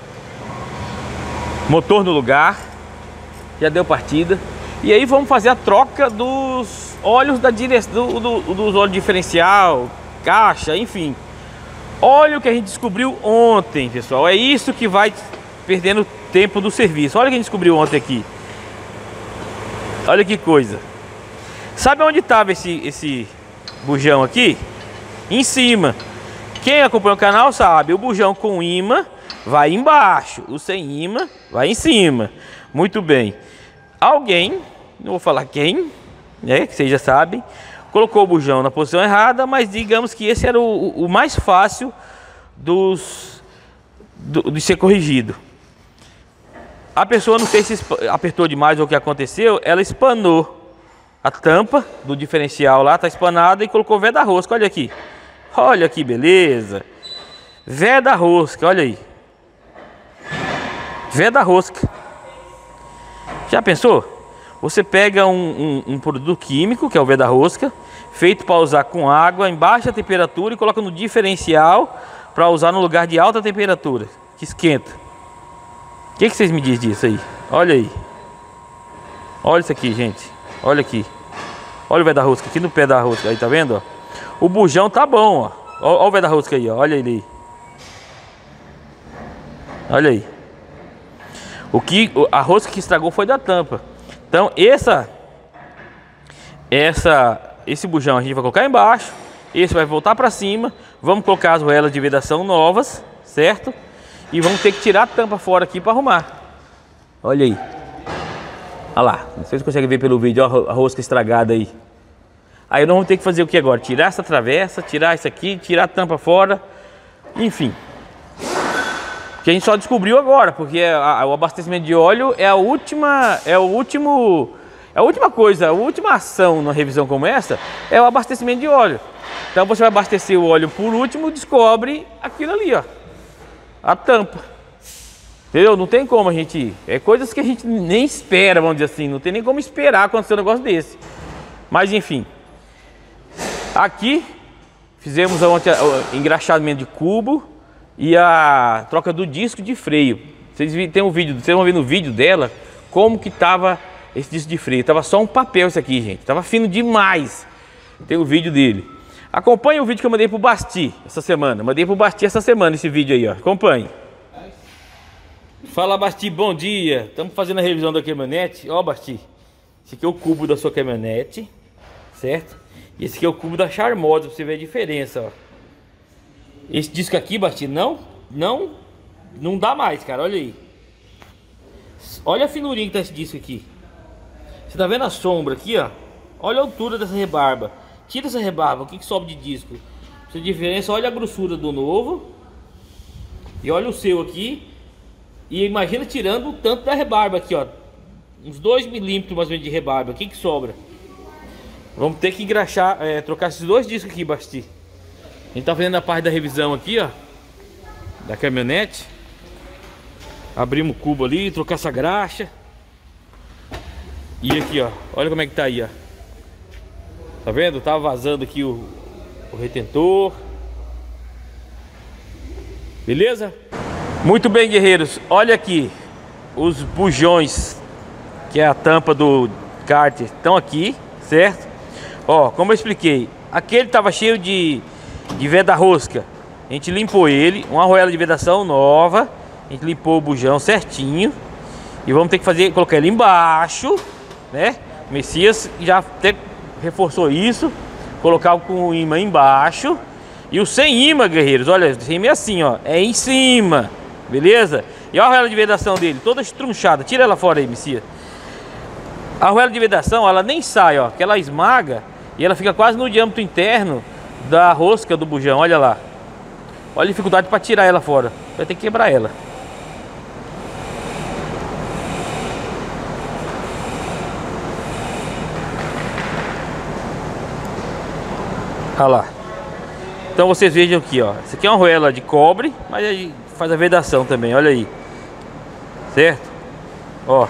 Motor no lugar. Já deu partida. E aí vamos fazer a troca dos óleos da direção, do, do, dos óleos diferencial, caixa, enfim. Olha o que a gente descobriu ontem, pessoal. É isso que vai perdendo tempo do serviço. Olha o que a gente descobriu ontem aqui. Olha que coisa. Sabe onde estava esse, esse bujão aqui? Em cima. Quem acompanha o canal sabe, o bujão com imã vai embaixo, o sem imã vai em cima. Muito bem. Alguém, não vou falar quem, né, que vocês já sabem, colocou o bujão na posição errada, mas digamos que esse era o, o mais fácil dos, do, de ser corrigido. A pessoa, não sei se apertou demais ou o que aconteceu, ela espanou a tampa do diferencial lá, tá espanada, e colocou veda-rosca, olha aqui. Olha que beleza. Veda-rosca, olha aí. Veda-rosca. Já pensou? Você pega um, um, um produto químico, que é o veda-rosca, feito para usar com água em baixa temperatura, e coloca no diferencial para usar no lugar de alta temperatura, que esquenta. O que, que vocês me dizem disso aí? Olha aí. Olha isso aqui, gente. Olha aqui. Olha o veda-rosca aqui no pé da rosca. Aí, tá vendo? Ó? O bujão tá bom, ó. Olha o veda-rosca aí, ó. Olha ele aí. Olha aí. O que, a rosca que estragou foi da tampa. Então, essa, essa, esse bujão a gente vai colocar embaixo. Esse vai voltar para cima. Vamos colocar as roelas de vedação novas, certo? E vamos ter que tirar a tampa fora aqui para arrumar. Olha aí. Olha lá. Não sei se você consegue ver pelo vídeo, ó, a rosca estragada aí. Aí nós vamos ter que fazer o que agora? Tirar essa travessa, tirar isso aqui, tirar a tampa fora. Enfim. Que a gente só descobriu agora, porque a, a, o abastecimento de óleo é a última, é o último, é a última coisa, a última ação numa revisão como essa é o abastecimento de óleo. Então você vai abastecer o óleo por último, descobre aquilo ali, ó, a tampa. Entendeu? Não tem como a gente, é coisas que a gente nem espera, vamos dizer assim, não tem nem como esperar acontecer um negócio desse. Mas enfim, aqui fizemos ontem o engraxamento de cubo e a troca do disco de freio. Vocês tem um vídeo, vocês vão ver no vídeo dela como que tava esse disco de freio. Tava só um papel isso aqui, gente. Tava fino demais. Tem o vídeo dele. Acompanhe o vídeo que eu mandei pro Basti essa semana. Mandei pro Basti essa semana esse vídeo aí, ó. Acompanhe. Fala, Basti, bom dia. Estamos fazendo a revisão da caminhonete. Ó, Basti, esse aqui é o cubo da sua caminhonete, certo? E esse aqui é o cubo da Charmosa, pra você ver a diferença, ó. Esse disco aqui, Basti, não, não, não dá mais, cara, olha aí. Olha a finurinha que tá esse disco aqui. Você tá vendo a sombra aqui, ó? Olha a altura dessa rebarba. Tira essa rebarba, o que que sobe de disco? Essa diferença, olha a grossura do novo. E olha o seu aqui. E imagina tirando o tanto da rebarba aqui, ó. Uns dois milímetros mais ou menos de rebarba, o que que sobra? Vamos ter que engraxar, é, trocar esses dois discos aqui, Basti. A gente tá fazendo a parte da revisão aqui, ó, da caminhonete. Abrimos o cubo ali, trocar essa graxa. E aqui, ó, olha como é que tá aí, ó. Tá vendo? Tava vazando aqui o, o retentor. Beleza? Muito bem, guerreiros. Olha aqui, os bujões, que é a tampa do cárter, estão aqui, certo? Ó, como eu expliquei, aquele tava cheio de de veda-rosca, a gente limpou ele, uma arruela de vedação nova, a gente limpou o bujão certinho e vamos ter que fazer, colocar ele embaixo, né? O Messias já até reforçou isso, colocar com o imã embaixo e o sem imã, guerreiros, olha, sem imã é assim, ó, é em cima, beleza? E a arruela de vedação dele, toda estrunchada, tira ela fora aí, Messias. A arruela de vedação, ela nem sai, ó, que ela esmaga e ela fica quase no diâmetro interno da rosca do bujão, olha lá. Olha a dificuldade para tirar ela fora. Vai ter que quebrar ela. Olha lá. Então vocês vejam aqui, ó. Isso aqui é uma arruela de cobre, mas aí faz a vedação também, olha aí. Certo? Ó.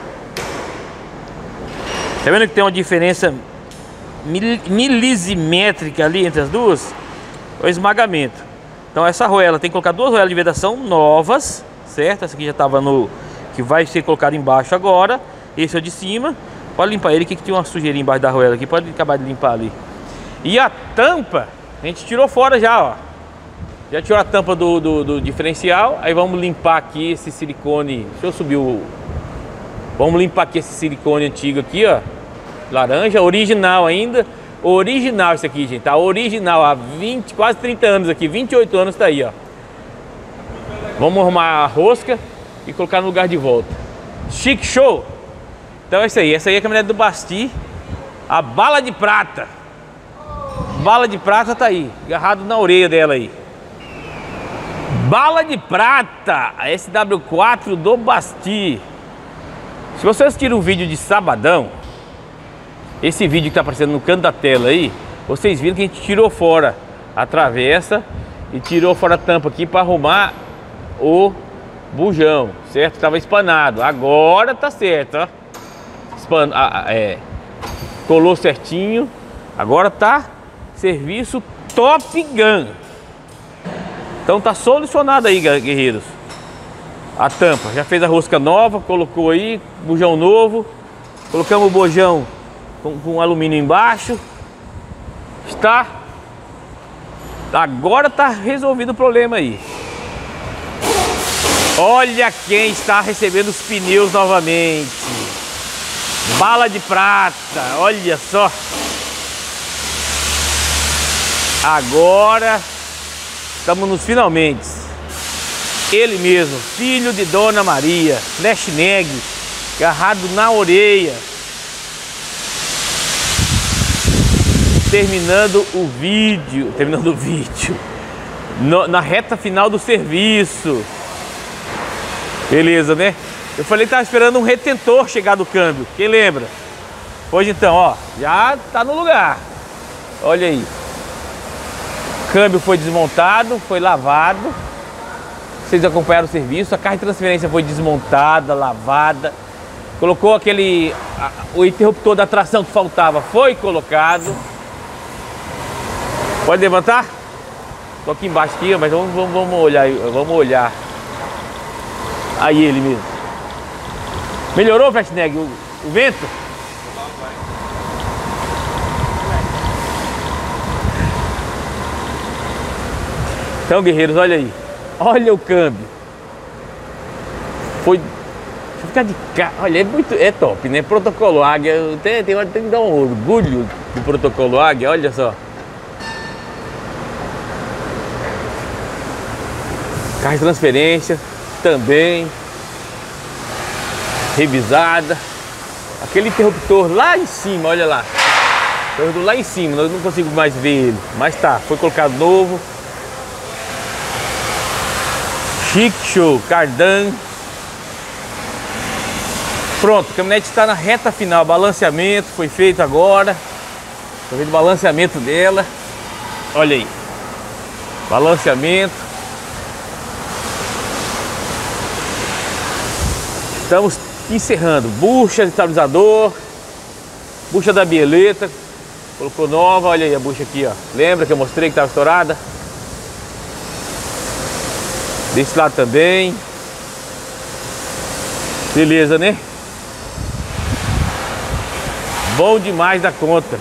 Tá vendo que tem uma diferença mil, milisimétrica ali entre as duas? O esmagamento. Então essa arruela tem que colocar duas arruelas de vedação novas, certo? Essa aqui já estava no... que vai ser colocada embaixo agora. Esse é o de cima. Pode limpar ele, que tinha uma sujeirinha embaixo da arruela aqui. Pode acabar de limpar ali. E a tampa, a gente tirou fora já, ó. Já tirou a tampa do, do, do diferencial. Aí vamos limpar aqui esse silicone. Deixa eu subir o... Vamos limpar aqui esse silicone antigo aqui, ó. Laranja, original ainda. Original isso aqui, gente, tá? Original, há vinte, quase trinta anos aqui, vinte e oito anos tá aí, ó. Vamos arrumar a rosca e colocar no lugar de volta. Chique show! Então é isso aí, essa aí é a caminhonete do Basti. A bala de prata. Bala de prata tá aí, agarrado na orelha dela aí. Bala de prata, a S W quatro do Basti. Se você assistir um vídeo de sabadão, esse vídeo que está aparecendo no canto da tela aí, vocês viram que a gente tirou fora a travessa e tirou fora a tampa aqui para arrumar o bujão, certo? Estava espanado, agora tá certo, ó. Espan... Ah, é... colou certinho, agora tá serviço Top Gun. Então tá solucionado aí, guerreiros. A tampa, já fez a rosca nova, colocou aí, bujão novo. Colocamos o bujão com, com alumínio embaixo. Está. Agora tá resolvido o problema aí. Olha quem está recebendo os pneus novamente. Bala de prata, olha só. Agora estamos nos finalmente. Ele mesmo, filho de Dona Maria, Flashneck, agarrado na orelha. Terminando o vídeo, terminando o vídeo, no, na reta final do serviço. Beleza, né? Eu falei que tava esperando um retentor chegar do câmbio, quem lembra? Pois então, ó, já tá no lugar. Olha aí. O câmbio foi desmontado, foi lavado. Vocês acompanharam o serviço, a caixa de transferência foi desmontada, lavada. Colocou aquele, a, o interruptor da tração que faltava, foi colocado. Pode levantar? Tô aqui embaixo aqui, mas vamos, vamos, vamos olhar, vamos olhar. Aí ele mesmo. Melhorou, Flashneck, o, o vento? Então, guerreiros, olha aí. Olha o câmbio. Foi. Deixa eu ficar de cara. Olha, é muito. É top, né? Protocolo Águia. Tem, tem, tem que dar um orgulho do protocolo Águia, olha só. Caixa de transferência também revisada. Aquele interruptor lá em cima, olha lá. Interruptor lá em cima, eu não consigo mais ver ele. Mas tá, foi colocado novo. Chique show, cardan. Pronto, a caminhonete está na reta final. Balanceamento foi feito agora. Estou vendo o balanceamento dela. Olha aí. Balanceamento. Estamos encerrando. Bucha de estabilizador. Bucha da bieleta. Colocou nova. Olha aí a bucha aqui, ó. Lembra que eu mostrei que estava estourada? Desse lado também. Beleza, né? Bom demais da conta.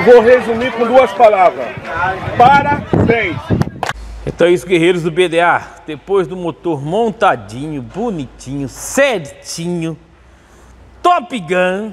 vou resumir com duas palavras. Parabéns! Então é isso, guerreiros do B D A. Depois do motor montadinho, bonitinho, certinho, Top Gun.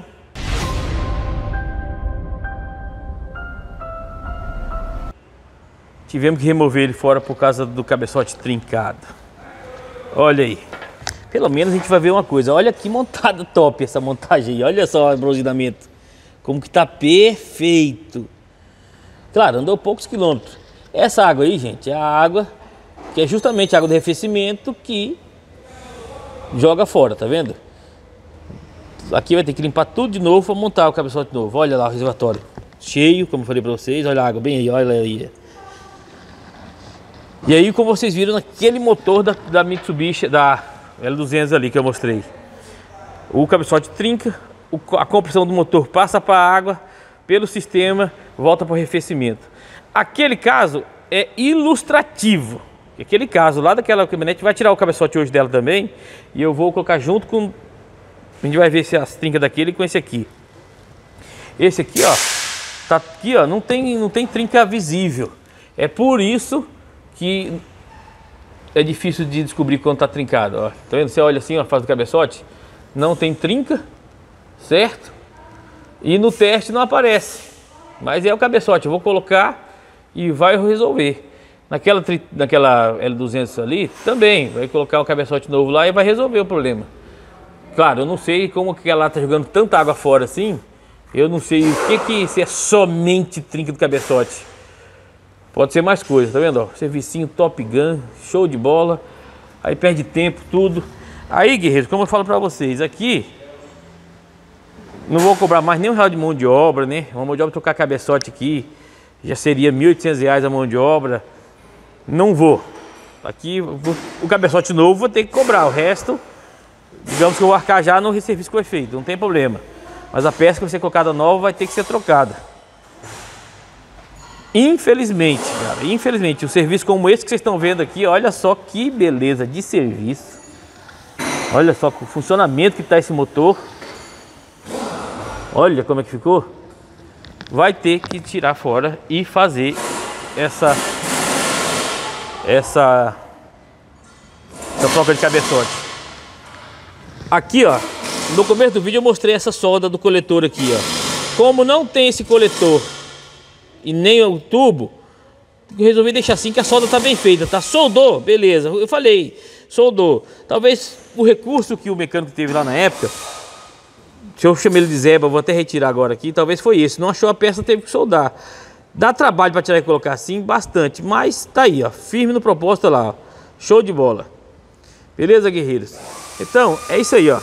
Tivemos que remover ele fora por causa do cabeçote trincado. Olha aí. Pelo menos a gente vai ver uma coisa. Olha que montada top essa montagem aí. Olha só o bronzeamento. Como que tá perfeito. Claro, andou poucos quilômetros. Essa água aí, gente, é a água que é justamente a água de arrefecimento que joga fora, tá vendo? Aqui vai ter que limpar tudo de novo para montar o cabeçote novo. Olha lá o reservatório. Cheio, como eu falei para vocês. Olha a água bem aí, olha aí. E aí, como vocês viram naquele motor da, da Mitsubishi, da L duzentos ali que eu mostrei, o cabeçote trinca, o, a compressão do motor passa para a água, pelo sistema, volta para o arrefecimento. Aquele caso é ilustrativo. Aquele caso lá daquela caminhonete vai tirar o cabeçote hoje dela também, e eu vou colocar junto com... A gente vai ver se as trincas daquele com esse aqui. Esse aqui, ó, tá aqui, ó, não tem, não tem trinca visível. É por isso que é difícil de descobrir quando tá trincado, ó. Tá vendo? Você olha assim, ó, faz do cabeçote, não tem trinca, certo? E no teste não aparece. Mas é o cabeçote, eu vou colocar e vai resolver. Naquela, naquela L duzentos ali, também vai colocar um cabeçote novo lá e vai resolver o problema. Claro, eu não sei como que ela tá jogando tanta água fora assim. Eu não sei o que que se é somente trinca do cabeçote. Pode ser mais coisa, tá vendo? Ó, servicinho Top Gun, show de bola. Aí perde tempo, tudo. Aí, guerreiros, como eu falo pra vocês, aqui não vou cobrar mais nem um real de mão de obra, né? Uma mão de obra trocar cabeçote aqui já seria mil e oitocentos reais a mão de obra. Não vou. Aqui o cabeçote novo vou ter que cobrar. O resto, digamos que eu vou arcar já no serviço que foi feito, não tem problema. Mas a peça que vai ser colocada nova vai ter que ser trocada. Infelizmente, cara, infelizmente, um serviço como esse que vocês estão vendo aqui, olha só que beleza de serviço. Olha só o funcionamento que está esse motor. Olha como é que ficou. Vai ter que tirar fora e fazer essa essa essa troca de cabeçote. Aqui, ó, no começo do vídeo eu mostrei essa solda do coletor aqui, ó. Como não tem esse coletor e nem o tubo, eu resolvi deixar assim que a solda tá bem feita, tá? Soldou, beleza. Eu falei, soldou. Talvez o recurso que o mecânico teve lá na época, se eu chamei ele de Zeba, vou até retirar agora aqui, talvez foi esse. Não achou a peça, teve que soldar. Dá trabalho para tirar e colocar assim, bastante, mas tá aí, ó, firme no propósito lá, ó. Show de bola. Beleza, guerreiros? Então, é isso aí, ó.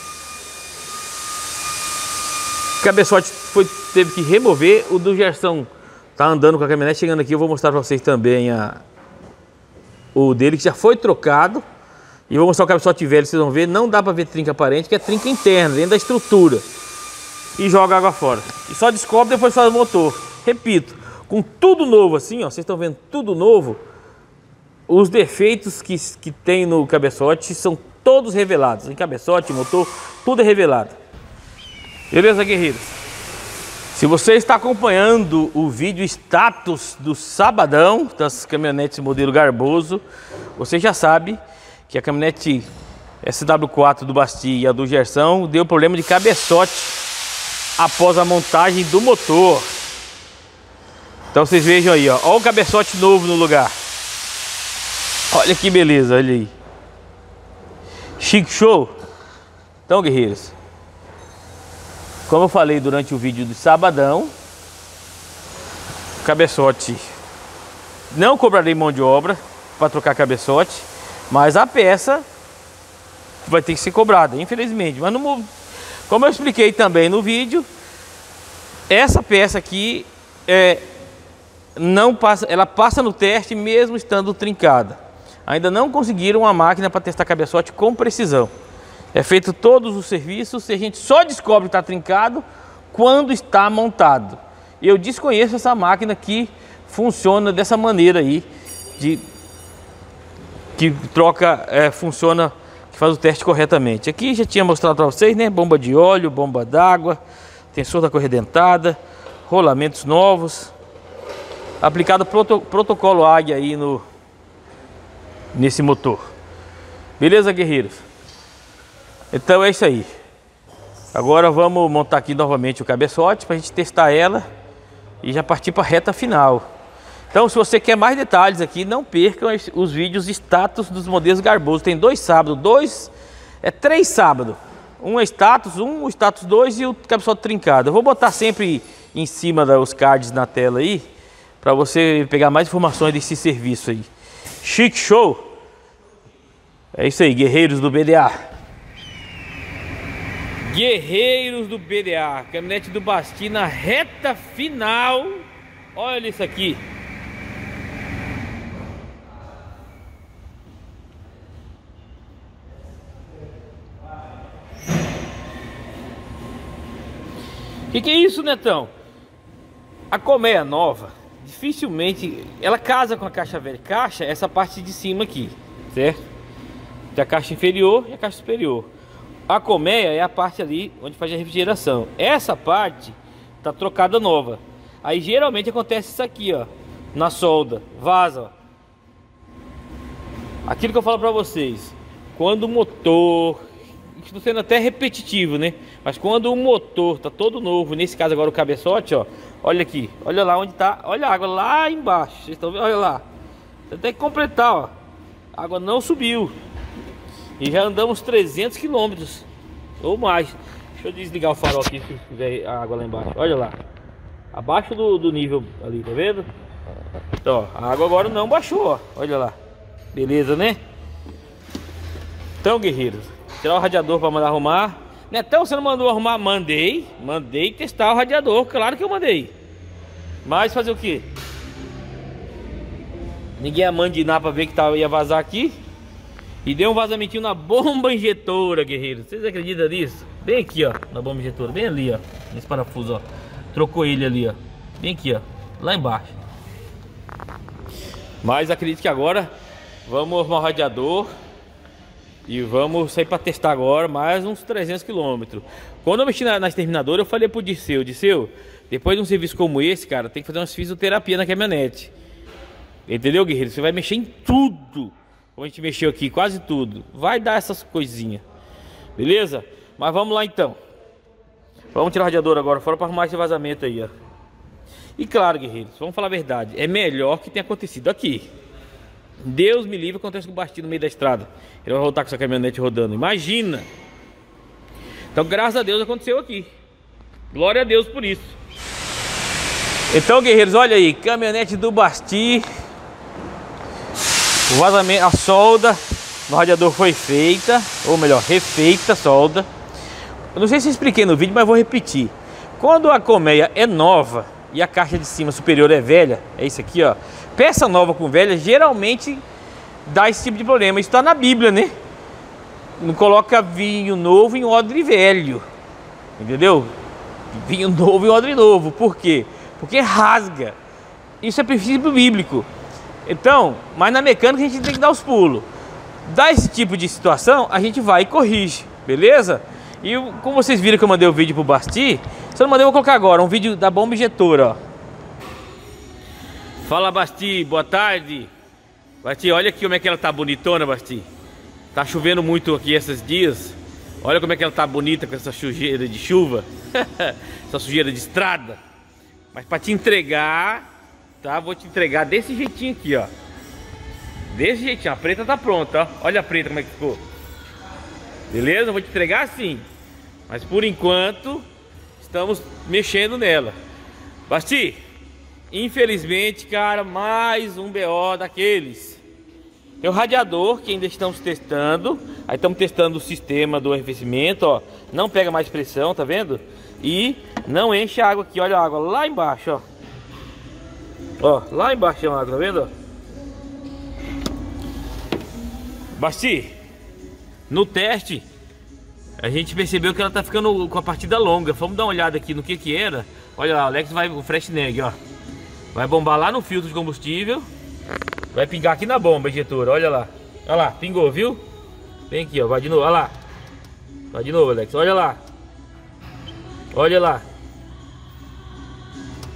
O cabeçote foi, teve que remover. O do Gerson tá andando com a caminhonete. Chegando aqui eu vou mostrar para vocês também a, o dele que já foi trocado. E vou mostrar o cabeçote velho, vocês vão ver. Não dá para ver trinca aparente, que é trinca interna, dentro da estrutura. E joga água fora. E só descobre depois faz o motor. Repito, com tudo novo assim, ó, vocês estão vendo tudo novo. Os defeitos que, que tem no cabeçote são todos revelados. Em cabeçote, motor, tudo é revelado. Beleza, guerreiros? Se você está acompanhando o vídeo status do sabadão das caminhonetes modelo Garboso, você já sabe que a caminhonete S W quatro do Basti e a do Gerson deu problema de cabeçote após a montagem do motor. Então vocês vejam aí, ó, ó o cabeçote novo no lugar. Olha que beleza, olha aí. Chique show. Então, guerreiros, como eu falei durante o vídeo do sabadão, cabeçote, não cobrarei mão de obra para trocar cabeçote, mas a peça vai ter que ser cobrada, infelizmente. Mas não, como eu expliquei também no vídeo, essa peça aqui é, não passa, ela passa no teste mesmo estando trincada. Ainda não conseguiram uma máquina para testar cabeçote com precisão. É feito todos os serviços e a gente só descobre que está trincado quando está montado. Eu desconheço essa máquina que funciona dessa maneira aí, de que troca, é, funciona, que faz o teste corretamente. Aqui já tinha mostrado para vocês, né? Bomba de óleo, bomba d'água, tensor da correia dentada, rolamentos novos. Aplicado proto, protocolo Águia aí no nesse motor. Beleza, guerreiros? Então é isso aí. Agora vamos montar aqui novamente o cabeçote para a gente testar ela e já partir para a reta final. Então, se você quer mais detalhes aqui, não percam os vídeos status dos modelos Garboso. Tem dois sábados, dois, é três sábados. Um é status, um o status dois e o cabeçote trincado. Eu vou botar sempre em cima dos cards na tela aí, para você pegar mais informações desse serviço aí. Chique show! É isso aí, guerreiros do B D A. Guerreiros do B D A, caminhonete do Basti na reta final. Olha isso aqui. O que, que é isso, Netão? A colmeia nova, dificilmente, ela casa com a caixa velha. Caixa é essa parte de cima aqui, certo? Tem a caixa inferior e a caixa superior. A colmeia é a parte ali onde faz a refrigeração. Essa parte tá trocada nova. Aí geralmente acontece isso aqui, ó, na solda, vaza, ó. Aquilo que eu falo pra vocês, quando o motor, estou sendo até repetitivo, né? Mas quando o motor tá todo novo, nesse caso agora o cabeçote, ó, olha aqui, olha lá onde tá, olha a água lá embaixo, vocês estão vendo? Olha lá, você tem que completar, ó, a água não subiu e já andamos trezentos quilômetros ou mais. Deixa eu desligar o farol aqui se tiver a água lá embaixo, olha lá, abaixo do, do nível ali, tá vendo? Então, ó, a água agora não baixou, ó, olha lá, beleza, né? Então, guerreiros, tirar o radiador para mandar arrumar. Netão, você não mandou arrumar? Mandei. Mandei testar o radiador. Claro que eu mandei. Mas fazer o que? Ninguém ia mandinar para ver que tava, ia vazar aqui. E deu um vazamentinho na bomba injetora, guerreiro. Vocês acreditam nisso? Bem aqui, ó. Na bomba injetora. Bem ali, ó. Nesse parafuso, ó. Trocou ele ali, ó. Bem aqui, ó. Lá embaixo. Mas acredito que agora vamos arrumar o radiador. E vamos sair para testar agora mais uns trezentos quilômetros. Quando eu mexi na, na exterminadora, eu falei pro Disseu, Disseu, depois de um serviço como esse, cara, tem que fazer umas fisioterapia na caminhonete. Entendeu, guerreiro? Você vai mexer em tudo. Como a gente mexeu aqui, quase tudo. Vai dar essas coisinhas. Beleza? Mas vamos lá então. Vamos tirar o radiador agora fora para arrumar esse vazamento aí, ó. E claro, guerreiros, vamos falar a verdade. É melhor que tenha acontecido aqui. Deus me livre, acontece com o Basti no meio da estrada. Ele vai voltar com essa caminhonete rodando. Imagina. Então, graças a Deus aconteceu aqui. Glória a Deus por isso. Então, guerreiros, olha aí, caminhonete do Basti. O vazamento, a solda no radiador foi feita, ou melhor, refeita a solda. Eu não sei se eu expliquei no vídeo, mas vou repetir. Quando a colmeia é nova e a caixa de cima superior é velha, é isso aqui, ó. Peça nova com velha geralmente dá esse tipo de problema. Isso está na Bíblia, né? Não coloca vinho novo em odre velho. Entendeu? Vinho novo em odre novo. Por quê? Porque rasga. Isso é princípio bíblico. Então, mas na mecânica a gente tem que dar os pulos. Dá esse tipo de situação, a gente vai e corrige. Beleza? E como vocês viram que eu mandei o vídeo pro Basti, se eu não mandei, eu vou colocar agora um vídeo da bomba injetora, ó. Fala, Basti, boa tarde. Basti, olha aqui como é que ela tá bonitona, Basti. Tá chovendo muito aqui esses dias. Olha como é que ela tá bonita com essa sujeira de chuva. Essa sujeira de estrada. Mas pra te entregar, tá? Vou te entregar desse jeitinho aqui, ó. Desse jeitinho, a preta tá pronta, ó. Olha a preta como é que ficou. Beleza? Vou te entregar assim. Mas por enquanto, estamos mexendo nela. Basti, infelizmente, cara, mais um B O daqueles. Tem o radiador que ainda estamos testando. Aí estamos testando o sistema do arrefecimento, ó. Não pega mais pressão, tá vendo? E não enche a água aqui, olha a água lá embaixo, ó. Ó, lá embaixo tem a água, tá vendo? Basti, no teste a gente percebeu que ela tá ficando com a partida longa. Vamos dar uma olhada aqui no que que era. Olha lá, o Alex vai, o fresh neg, ó. Vai bombar lá no filtro de combustível. Vai pingar aqui na bomba injetora, olha lá. Olha lá, pingou, viu? Vem aqui, ó, vai de novo, olha lá. Vai de novo, Alex, olha lá. Olha lá.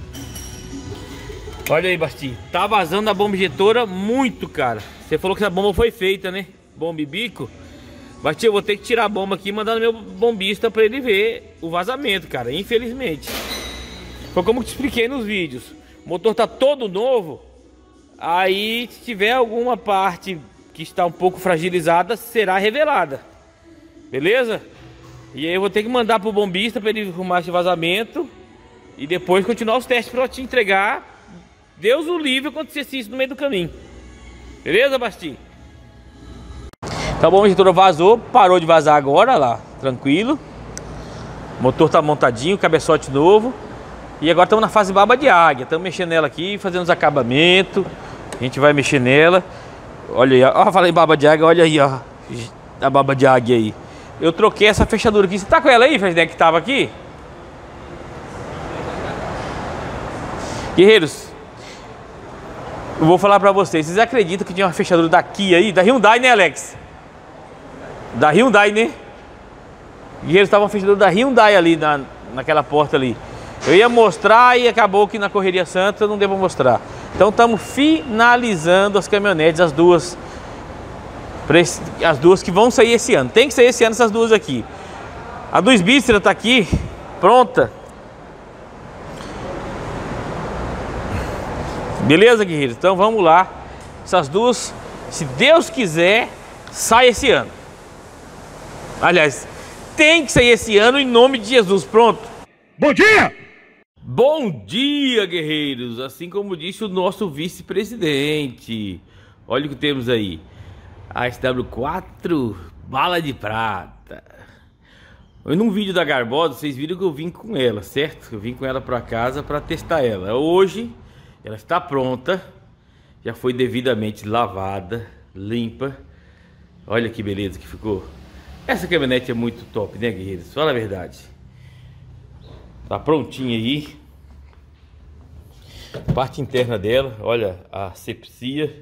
Olha aí, Basti, tá vazando a bomba injetora muito, cara. Você falou que essa bomba foi feita, né? Bomba e bico. Basti, eu vou ter que tirar a bomba aqui e mandar no meu bombista pra ele ver o vazamento, cara, infelizmente. Foi como eu te expliquei nos vídeos. O motor tá todo novo. Aí, se tiver alguma parte que está um pouco fragilizada, será revelada. Beleza? E aí eu vou ter que mandar pro bombista para ele arrumar esse vazamento e depois continuar os testes para eu te entregar. Deus o livre acontecesse isso no meio do caminho. Beleza, Basti? Tá bom, a injetora vazou, parou de vazar agora lá, tranquilo. O motor tá montadinho, cabeçote novo. E agora estamos na fase baba de águia. Estamos mexendo nela aqui, fazendo os acabamentos. A gente vai mexer nela. Olha aí, ó, falei baba de águia, olha aí, ó, a baba de águia aí. Eu troquei essa fechadura aqui. Você tá com ela aí, Fredneck, que tava aqui? Guerreiros, eu vou falar pra vocês. Vocês acreditam que tinha uma fechadura da Kia aí? Da Hyundai, né, Alex? Da Hyundai, né? Guerreiros, tava uma fechadura da Hyundai ali na, naquela porta ali. Eu ia mostrar e acabou que na Correria Santa não deu pra mostrar. Então estamos finalizando as caminhonetes, as duas, as duas que vão sair esse ano. Tem que sair esse ano essas duas aqui. A do Sbistra tá aqui, pronta. Beleza, guerreiros? Então vamos lá. Essas duas, se Deus quiser, sai esse ano. Aliás, tem que sair esse ano em nome de Jesus. Pronto. Bom dia! Bom dia, guerreiros! Assim como disse o nosso vice-presidente. Olha o que temos aí. A S W quatro bala de prata. Num vídeo da Garbosa, vocês viram que eu vim com ela, certo? Eu vim com ela para casa para testar ela. Hoje ela está pronta. Já foi devidamente lavada, limpa. Olha que beleza que ficou. Essa caminhonete é muito top, né, guerreiros? Fala a verdade. Tá prontinha aí. Parte interna dela, olha a asepsia.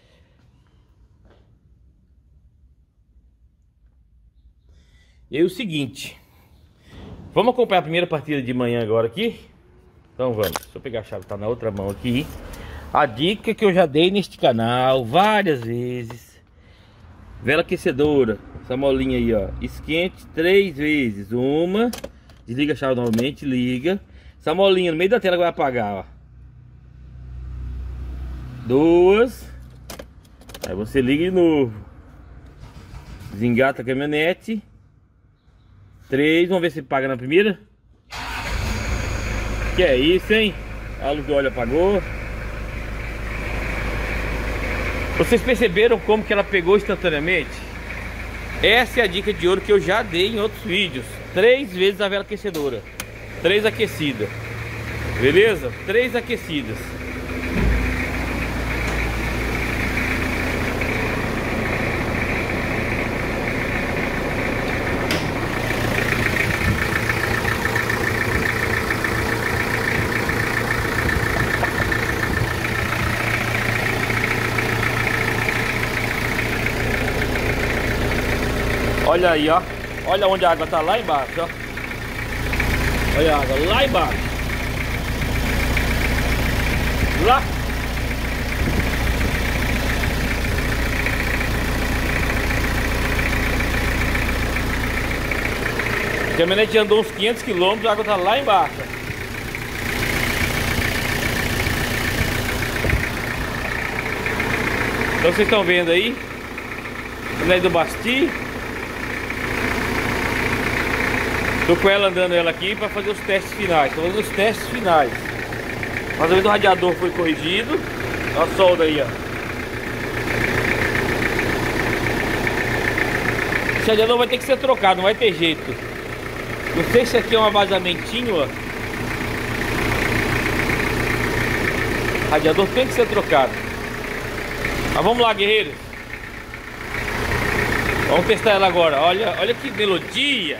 E aí o seguinte, vamos acompanhar a primeira partida de manhã agora aqui? Então vamos, deixa eu pegar a chave, tá na outra mão aqui. A dica que eu já dei neste canal várias vezes. Vela aquecedora, essa molinha aí, ó, esquente três vezes. Uma, desliga a chave novamente, liga. Essa molinha no meio da tela vai apagar, ó. Duas. Aí você liga de novo. Desengata a caminhonete. Três, vamos ver se paga na primeira. Que é isso, hein? A luz do óleo apagou. Vocês perceberam como que ela pegou instantaneamente? Essa é a dica de ouro que eu já dei em outros vídeos. Três vezes a vela aquecedora. Três aquecidas. Beleza? Três aquecidas. Olha aí, ó. Olha onde a água tá lá embaixo, ó. Olha a água lá embaixo. Lá. A caminhonete andou uns quinhentos quilômetros, a água tá lá embaixo. Então vocês estão vendo aí. Caminhonete do Basti. Tô com ela andando ela aqui para fazer os testes finais. Tô fazendo os testes finais. Mas o radiador foi corrigido. Olha a solda aí, ó. Esse radiador vai ter que ser trocado, não vai ter jeito. Não sei se aqui é um vazamentinho, ó. O radiador tem que ser trocado. Mas vamos lá, guerreiros. Vamos testar ela agora. Olha, olha que melodia.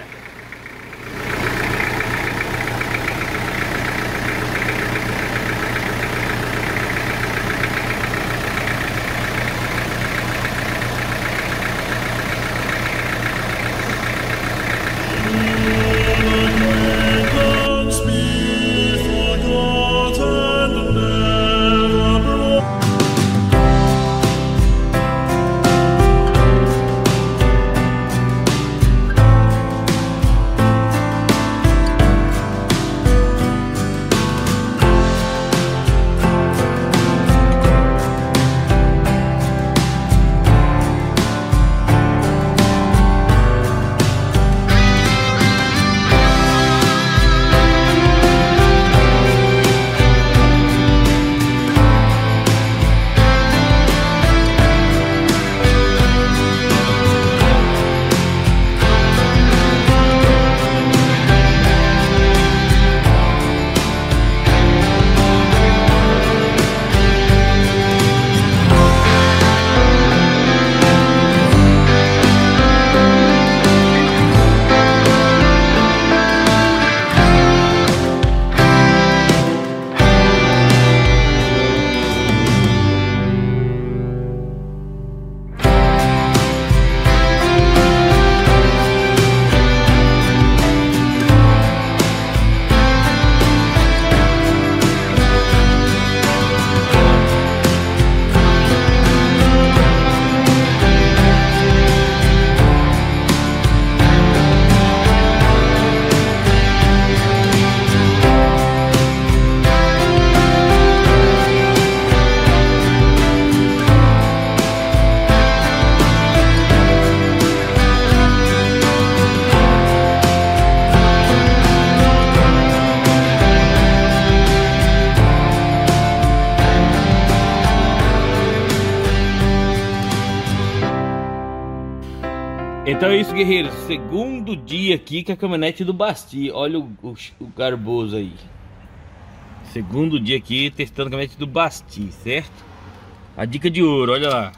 Então é isso, guerreiros. Segundo dia aqui com a caminhonete do Basti. Olha o, o, o garboso aí. Segundo dia aqui testando a caminhonete do Basti, certo? A dica de ouro, olha lá.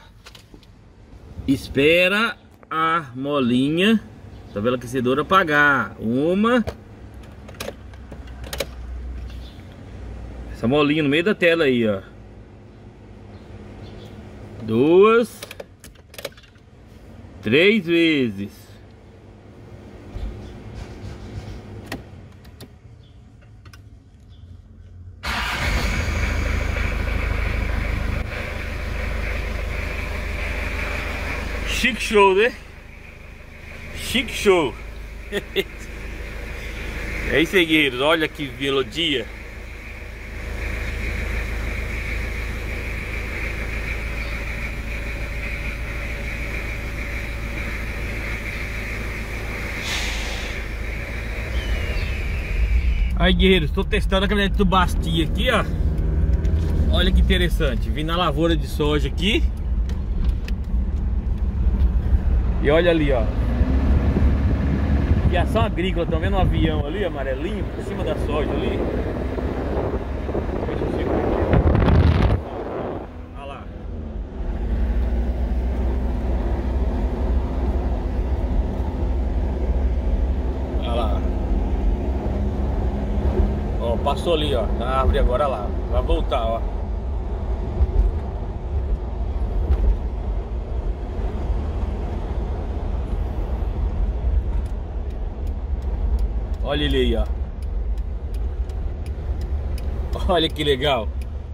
Espera a molinha da vela aquecedora apagar. Uma. Essa molinha no meio da tela aí, ó. Duas. Três vezes. Chique show, né? Chique show. É isso aí, guerreiros. Olha que melodia. Aí, guerreiros, estou testando a caminhonete do Basti aqui, ó. Olha que interessante. Vim na lavoura de soja aqui. E olha ali, ó. Aviação agrícola. Estão vendo um avião ali, amarelinho, por cima da soja ali? Olha lá. Olha lá. Ó, passou ali, ó, na árvore agora, lá. Vai voltar, ó. Olha ele aí, ó. Olha que legal.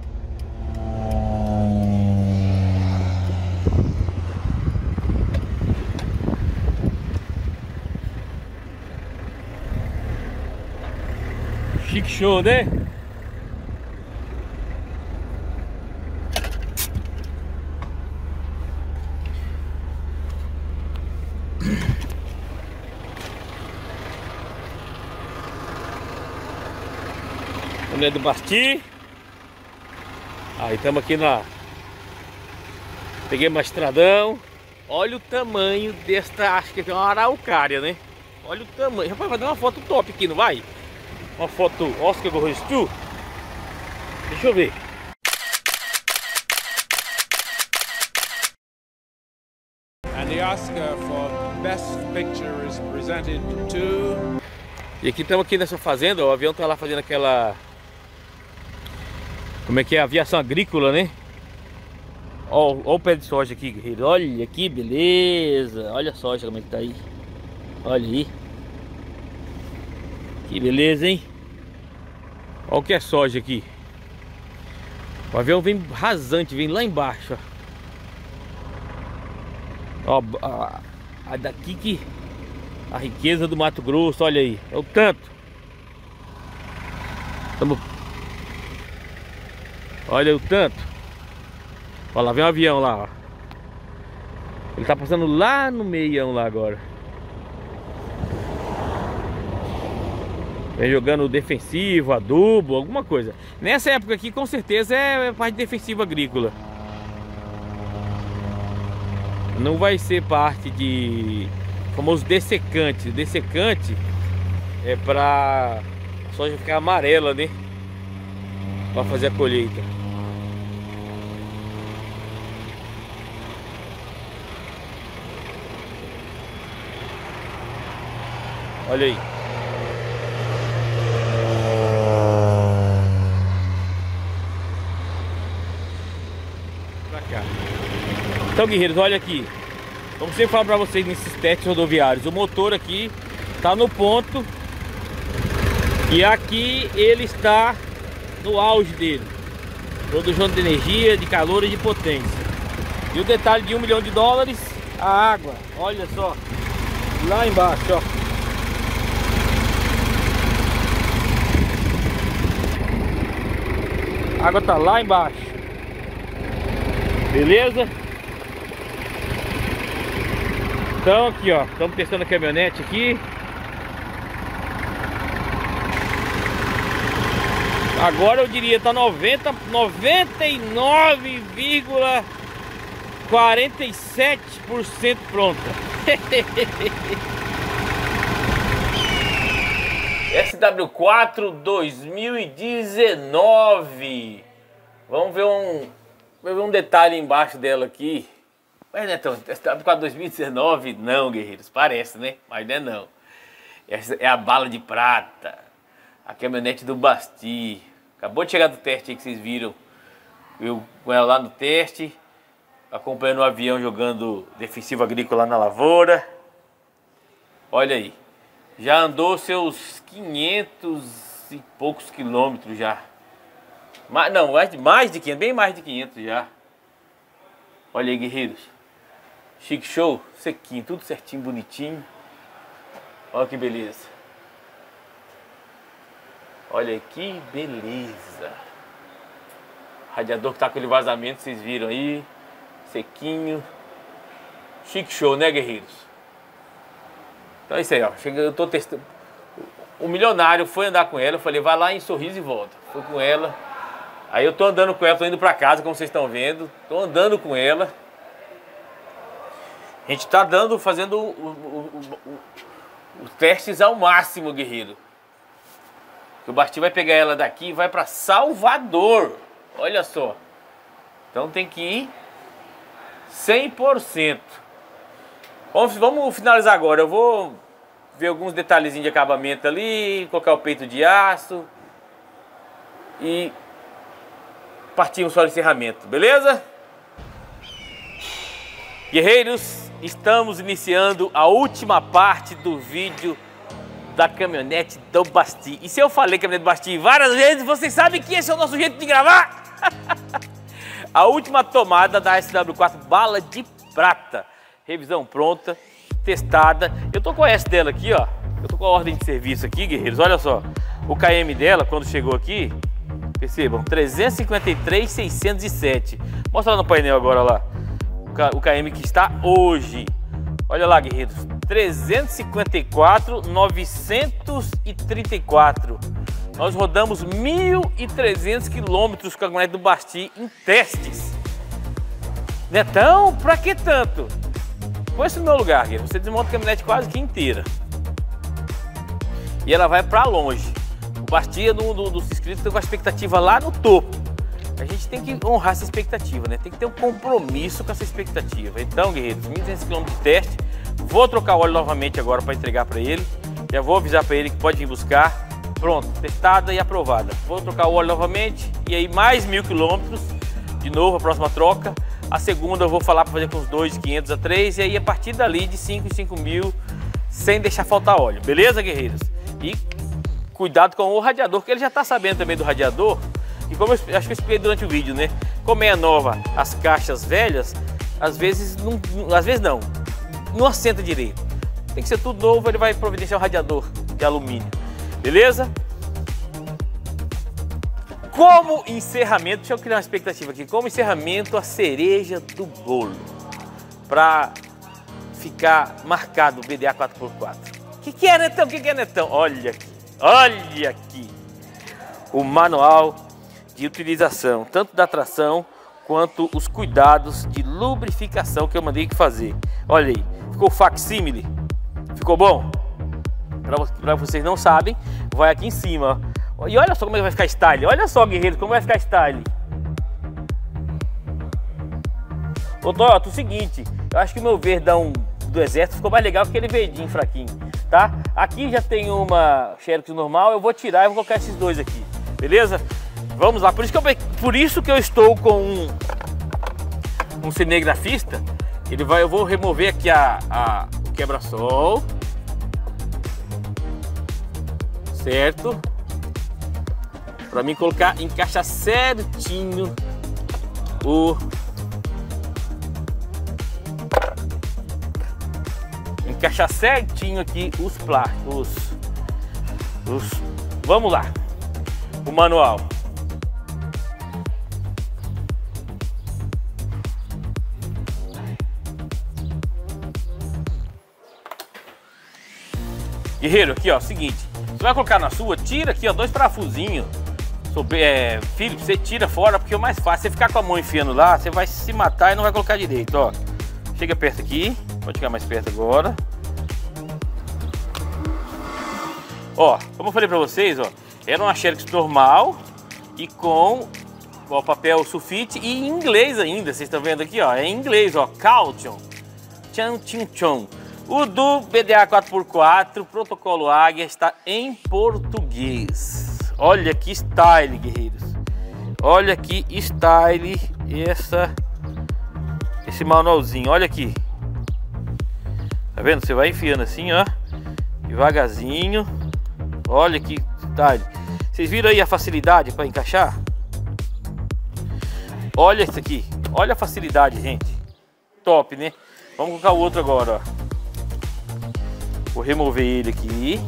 Chique show, né? Mulher do Basti. Aí estamos aqui na... Peguei uma estradão. Olha o tamanho desta... Acho que é uma araucária, né? Olha o tamanho. Rapaz, vai dar uma foto top aqui, não vai? Uma foto Oscar Gorristu. Deixa eu ver. And the Oscar for Best Picture is presented to... E aqui estamos aqui nessa fazenda. O avião tá lá fazendo aquela... Como é que é? Aviação agrícola, né? Ó, ó o pé de soja aqui, guerreiro. Olha que beleza. Olha a soja como é que tá aí. Olha aí. Que beleza, hein? Olha o que é soja aqui. O avião vem rasante, vem lá embaixo, ó. Ó, a, a daqui que... A riqueza do Mato Grosso, olha aí. É o tanto. Tamo... Olha o tanto. Olha lá, vem um avião lá, ó. Ele tá passando lá no meião lá agora. Vem jogando defensivo, adubo, alguma coisa. Nessa época aqui com certeza é parte defensiva agrícola. Não vai ser parte de... famoso dessecante. Dessecante é pra a soja ficar amarela, né? Pra fazer a colheita. Olha aí. Pra cá. Então, guerreiros, olha aqui. Como sempre falo pra vocês nesses testes rodoviários, o motor aqui tá no ponto e aqui ele está no auge dele, produção de energia, de calor e de potência. E o detalhe de um milhão de dólares, a água, olha só, lá embaixo, ó. A água tá lá embaixo. Beleza? Então aqui, ó, estamos testando a caminhonete aqui. Agora eu diria tá noventa, noventa e nove vírgula quarenta e sete por cento pronta. S W quatro dois mil e dezenove. Vamos ver um, vamos ver um detalhe embaixo dela aqui. Mas não é tão, S W quatro dois mil e dezenove não, guerreiros. Parece, né? Mas não é não. Essa é a bala de prata. A caminhonete do Basti. Acabou de chegar do teste aí que vocês viram. Eu com ela lá no teste. Acompanhando o avião jogando defensivo agrícola na lavoura. Olha aí. Já andou seus quinhentos e poucos quilômetros já. Mas, não, mais de quinhentos, bem mais de quinhentos já. Olha aí, guerreiros. Chique show, sequinho, tudo certinho, bonitinho. Olha que beleza. Olha aí, que beleza. Radiador que tá com aquele vazamento, vocês viram aí. Sequinho. Chique show, né, guerreiros? Então é isso aí, ó. Chega, eu tô testando. O milionário foi andar com ela. Eu falei, vai lá em Sorriso e volta. Fui com ela. Aí eu tô andando com ela, tô indo pra casa, como vocês estão vendo. Tô andando com ela. A gente tá dando, fazendo o, o, o, o, os testes ao máximo, guerreiro. O Basti vai pegar ela daqui e vai pra Salvador. Olha só. Então tem que ir cem por cento. Vamos, vamos finalizar agora. Eu vou ver alguns detalhezinhos de acabamento ali, colocar o peito de aço e partimos para o encerramento, beleza? Guerreiros, estamos iniciando a última parte do vídeo da caminhonete do Basti. E se eu falei caminhonete do Basti várias vezes, vocês sabem que esse é o nosso jeito de gravar. A última tomada da S W quatro bala de prata. Revisão pronta, testada. Eu tô com a S dela aqui, ó. Eu tô com a ordem de serviço aqui, guerreiros. Olha só. O K M dela, quando chegou aqui, percebam, trezentos e cinquenta e três, seiscentos e sete. Mostra lá no painel agora lá. O K M que está hoje. Olha lá, guerreiros. trezentos e cinquenta e quatro, novecentos e trinta e quatro. Nós rodamos mil e trezentos quilômetros com a caminhonete do Basti em testes. Netão, pra que tanto? Põe isso no meu lugar, guerreiro. Você desmonta a caminhonete quase que inteira. E ela vai pra longe. O Basti é do, do, dos inscritos tem uma expectativa lá no topo. A gente tem que honrar essa expectativa, né? Tem que ter um compromisso com essa expectativa. Então, guerreiros, mil e duzentos quilômetros de teste. Vou trocar o óleo novamente agora para entregar para ele. Já vou avisar para ele que pode vir buscar. Pronto, testada e aprovada. Vou trocar o óleo novamente e aí mais mil quilômetros. De novo a próxima troca. A segunda eu vou falar para fazer com uns dois, quinhentos a três. E aí a partir dali de cinco em cinco mil, sem deixar faltar óleo. Beleza, guerreiros? E cuidado com o radiador, que ele já está sabendo também do radiador. E como eu acho que eu expliquei durante o vídeo, né? Como é nova, as caixas velhas, às vezes não, às vezes não, não assenta direito. Tem que ser tudo novo, ele vai providenciar um radiador de alumínio. Beleza? Como encerramento, deixa eu criar uma expectativa aqui. Como encerramento, a cereja do bolo. Para ficar marcado o B D A quatro por quatro. O que, que é, Netão? O que, que é, Netão? Olha aqui, olha aqui. O manual de utilização, tanto da tração quanto os cuidados de lubrificação que eu mandei fazer. Olha aí, ficou facsímile? Ficou bom? Para vocês não sabem, vai aqui em cima. Ó. E olha só como é que vai ficar style. Olha só, guerreiros, como vai ficar style. Ô, Toto, o seguinte, eu acho que o meu verdão do exército ficou mais legal que aquele verdinho fraquinho, tá? Aqui já tem uma Xerox normal, eu vou tirar e vou colocar esses dois aqui, beleza? Vamos lá, por isso que eu, por isso que eu estou com um, um cinegrafista. Ele vai, eu vou remover aqui a, a o quebra-sol, certo? Para mim colocar, encaixar certinho o encaixar certinho aqui os plásticos, os, os, vamos lá, o manual. Guerreiro, aqui ó, seguinte, você vai colocar na sua, tira aqui ó, dois parafusinhos Sobre, é, filho, você tira fora porque é o mais fácil. Você ficar com a mão enfiando lá, você vai se matar e não vai colocar direito, ó. Chega perto aqui, pode chegar mais perto agora. Ó, como eu falei pra vocês, ó, era uma Xerox normal e com ó, papel sulfite e em inglês ainda, vocês estão vendo aqui, ó, é em inglês, ó, Caution, Chan Chin Chon. O do B D A quatro por quatro, protocolo Águia, está em português. Olha que style, guerreiros. Olha que style essa, esse manualzinho, olha aqui. Tá vendo? Você vai enfiando assim, ó, devagarzinho. Olha que style. Vocês viram aí a facilidade para encaixar? Olha isso aqui. Olha a facilidade, gente. Top, né? Vamos colocar o outro agora, ó. Vou remover ele aqui.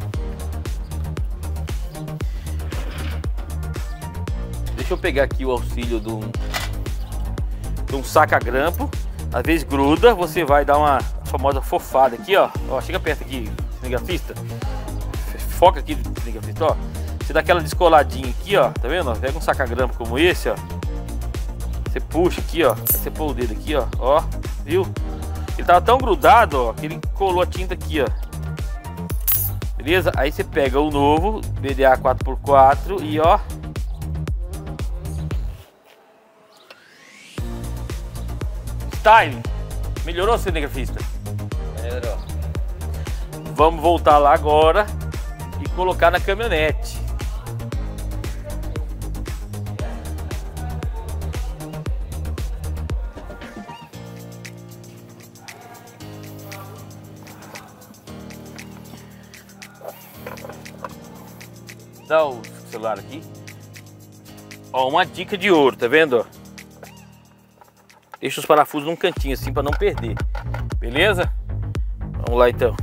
Deixa eu pegar aqui o auxílio de um, de um saca-grampo. Às vezes gruda, você vai dar uma famosa fofada aqui, ó. Ó, chega perto aqui, cinegrafista. Foca aqui, cinegrafista, ó. Você dá aquela descoladinha aqui, ó. Tá vendo? Pega um saca-grampo como esse, ó. Você puxa aqui, ó. Aí você põe o dedo aqui, ó. Ó, viu? Ele tava tão grudado, ó, que ele colou a tinta aqui, ó. Beleza? Aí você pega o novo B D A quatro por quatro e ó. Style. Melhorou, cinegrafista? Melhorou. Vamos voltar lá agora e colocar na caminhonete. Dá o celular aqui. Ó, uma dica de ouro, tá vendo? Deixa os parafusos num cantinho assim para não perder. Beleza? Vamos lá então.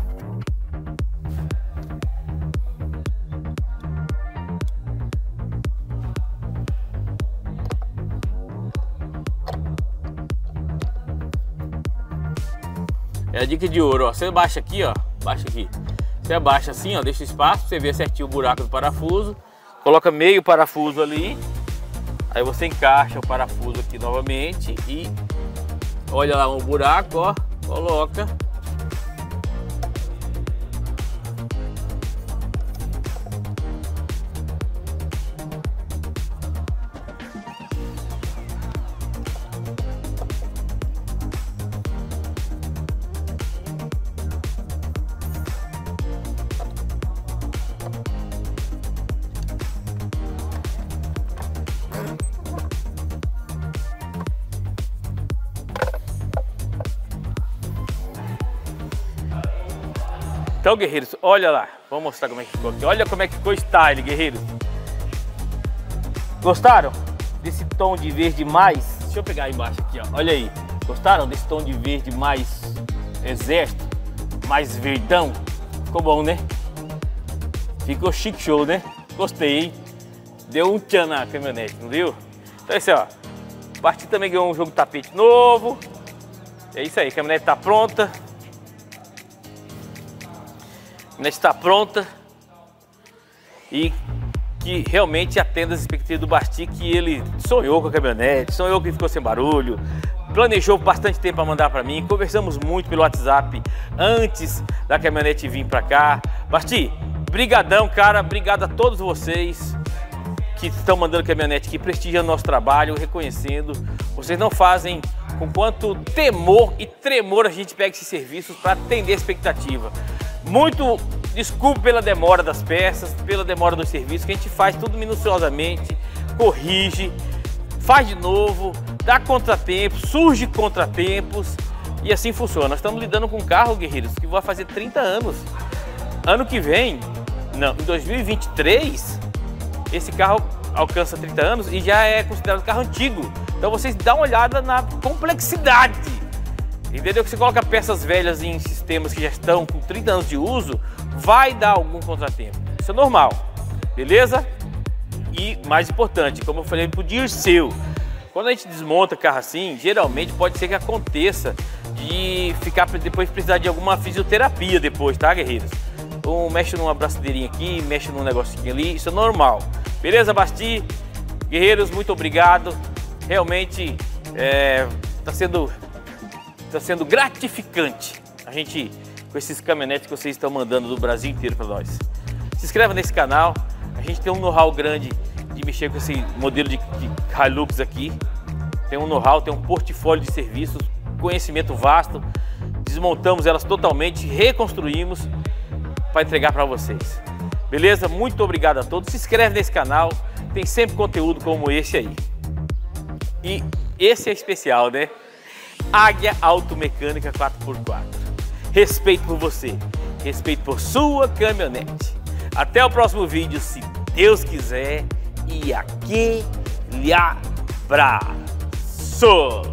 É a dica de ouro, ó. Você baixa aqui, ó. Baixa aqui. Você abaixa assim, ó, deixa espaço pra você ver certinho o buraco do parafuso. Coloca meio parafuso ali. Aí você encaixa o parafuso aqui novamente e olha lá o buraco, ó, coloca. Então, guerreiros, olha lá, vou mostrar como é que ficou aqui. Olha como é que ficou o style, guerreiros. Gostaram desse tom de verde mais? Deixa eu pegar aí embaixo aqui, ó. Olha aí. Gostaram desse tom de verde mais exército, mais verdão? Ficou bom, né? Ficou chique show, né? Gostei, hein? Deu um tchan na caminhonete, não deu? Então é isso aí, ó. O Basti também ganhou um jogo de tapete novo. É isso aí, a caminhonete tá pronta. A caminhonete está pronta e que realmente atenda as expectativas do Basti, que ele sonhou com a caminhonete, sonhou que ficou sem barulho, planejou bastante tempo para mandar para mim, conversamos muito pelo WhatsApp antes da caminhonete vir para cá. Basti, brigadão, cara, obrigado a todos vocês que estão mandando caminhonete aqui, prestigiando nosso trabalho, reconhecendo. Vocês não fazem com quanto temor e tremor a gente pega esses serviços para atender a expectativa. Muito desculpe pela demora das peças, pela demora dos serviços, que a gente faz tudo minuciosamente, corrige, faz de novo, dá contratempos, surge contratempos e assim funciona. Nós estamos lidando com um carro, guerreiros, que vai fazer trinta anos. Ano que vem, não, em dois mil e vinte e três, esse carro alcança trinta anos e já é considerado carro antigo. Então vocês dão uma olhada na complexidade. Entendeu? Que você coloca peças velhas em sistemas que já estão com trinta anos de uso, vai dar algum contratempo. Isso é normal, beleza? E mais importante, como eu falei pro Dirceu, quando a gente desmonta carro assim, geralmente pode ser que aconteça de ficar depois precisar de alguma fisioterapia depois, tá, guerreiros? Então mexe numa braçadeirinha aqui, mexe num negocinho ali, isso é normal. Beleza, Basti? Guerreiros, muito obrigado. Realmente está é, sendo, tá sendo gratificante a gente com esses caminhonetes que vocês estão mandando do Brasil inteiro para nós. Se inscreva nesse canal. A gente tem um know-how grande de mexer com esse modelo de, de Hilux aqui. Tem um know-how, tem um portfólio de serviços, conhecimento vasto. Desmontamos elas totalmente, reconstruímos para entregar para vocês. Beleza? Muito obrigado a todos. Se inscreve nesse canal, tem sempre conteúdo como esse aí. E esse é especial, né? Águia Automecânica quatro por quatro. Respeito por você, respeito por sua caminhonete. Até o próximo vídeo, se Deus quiser. E aquele abraço!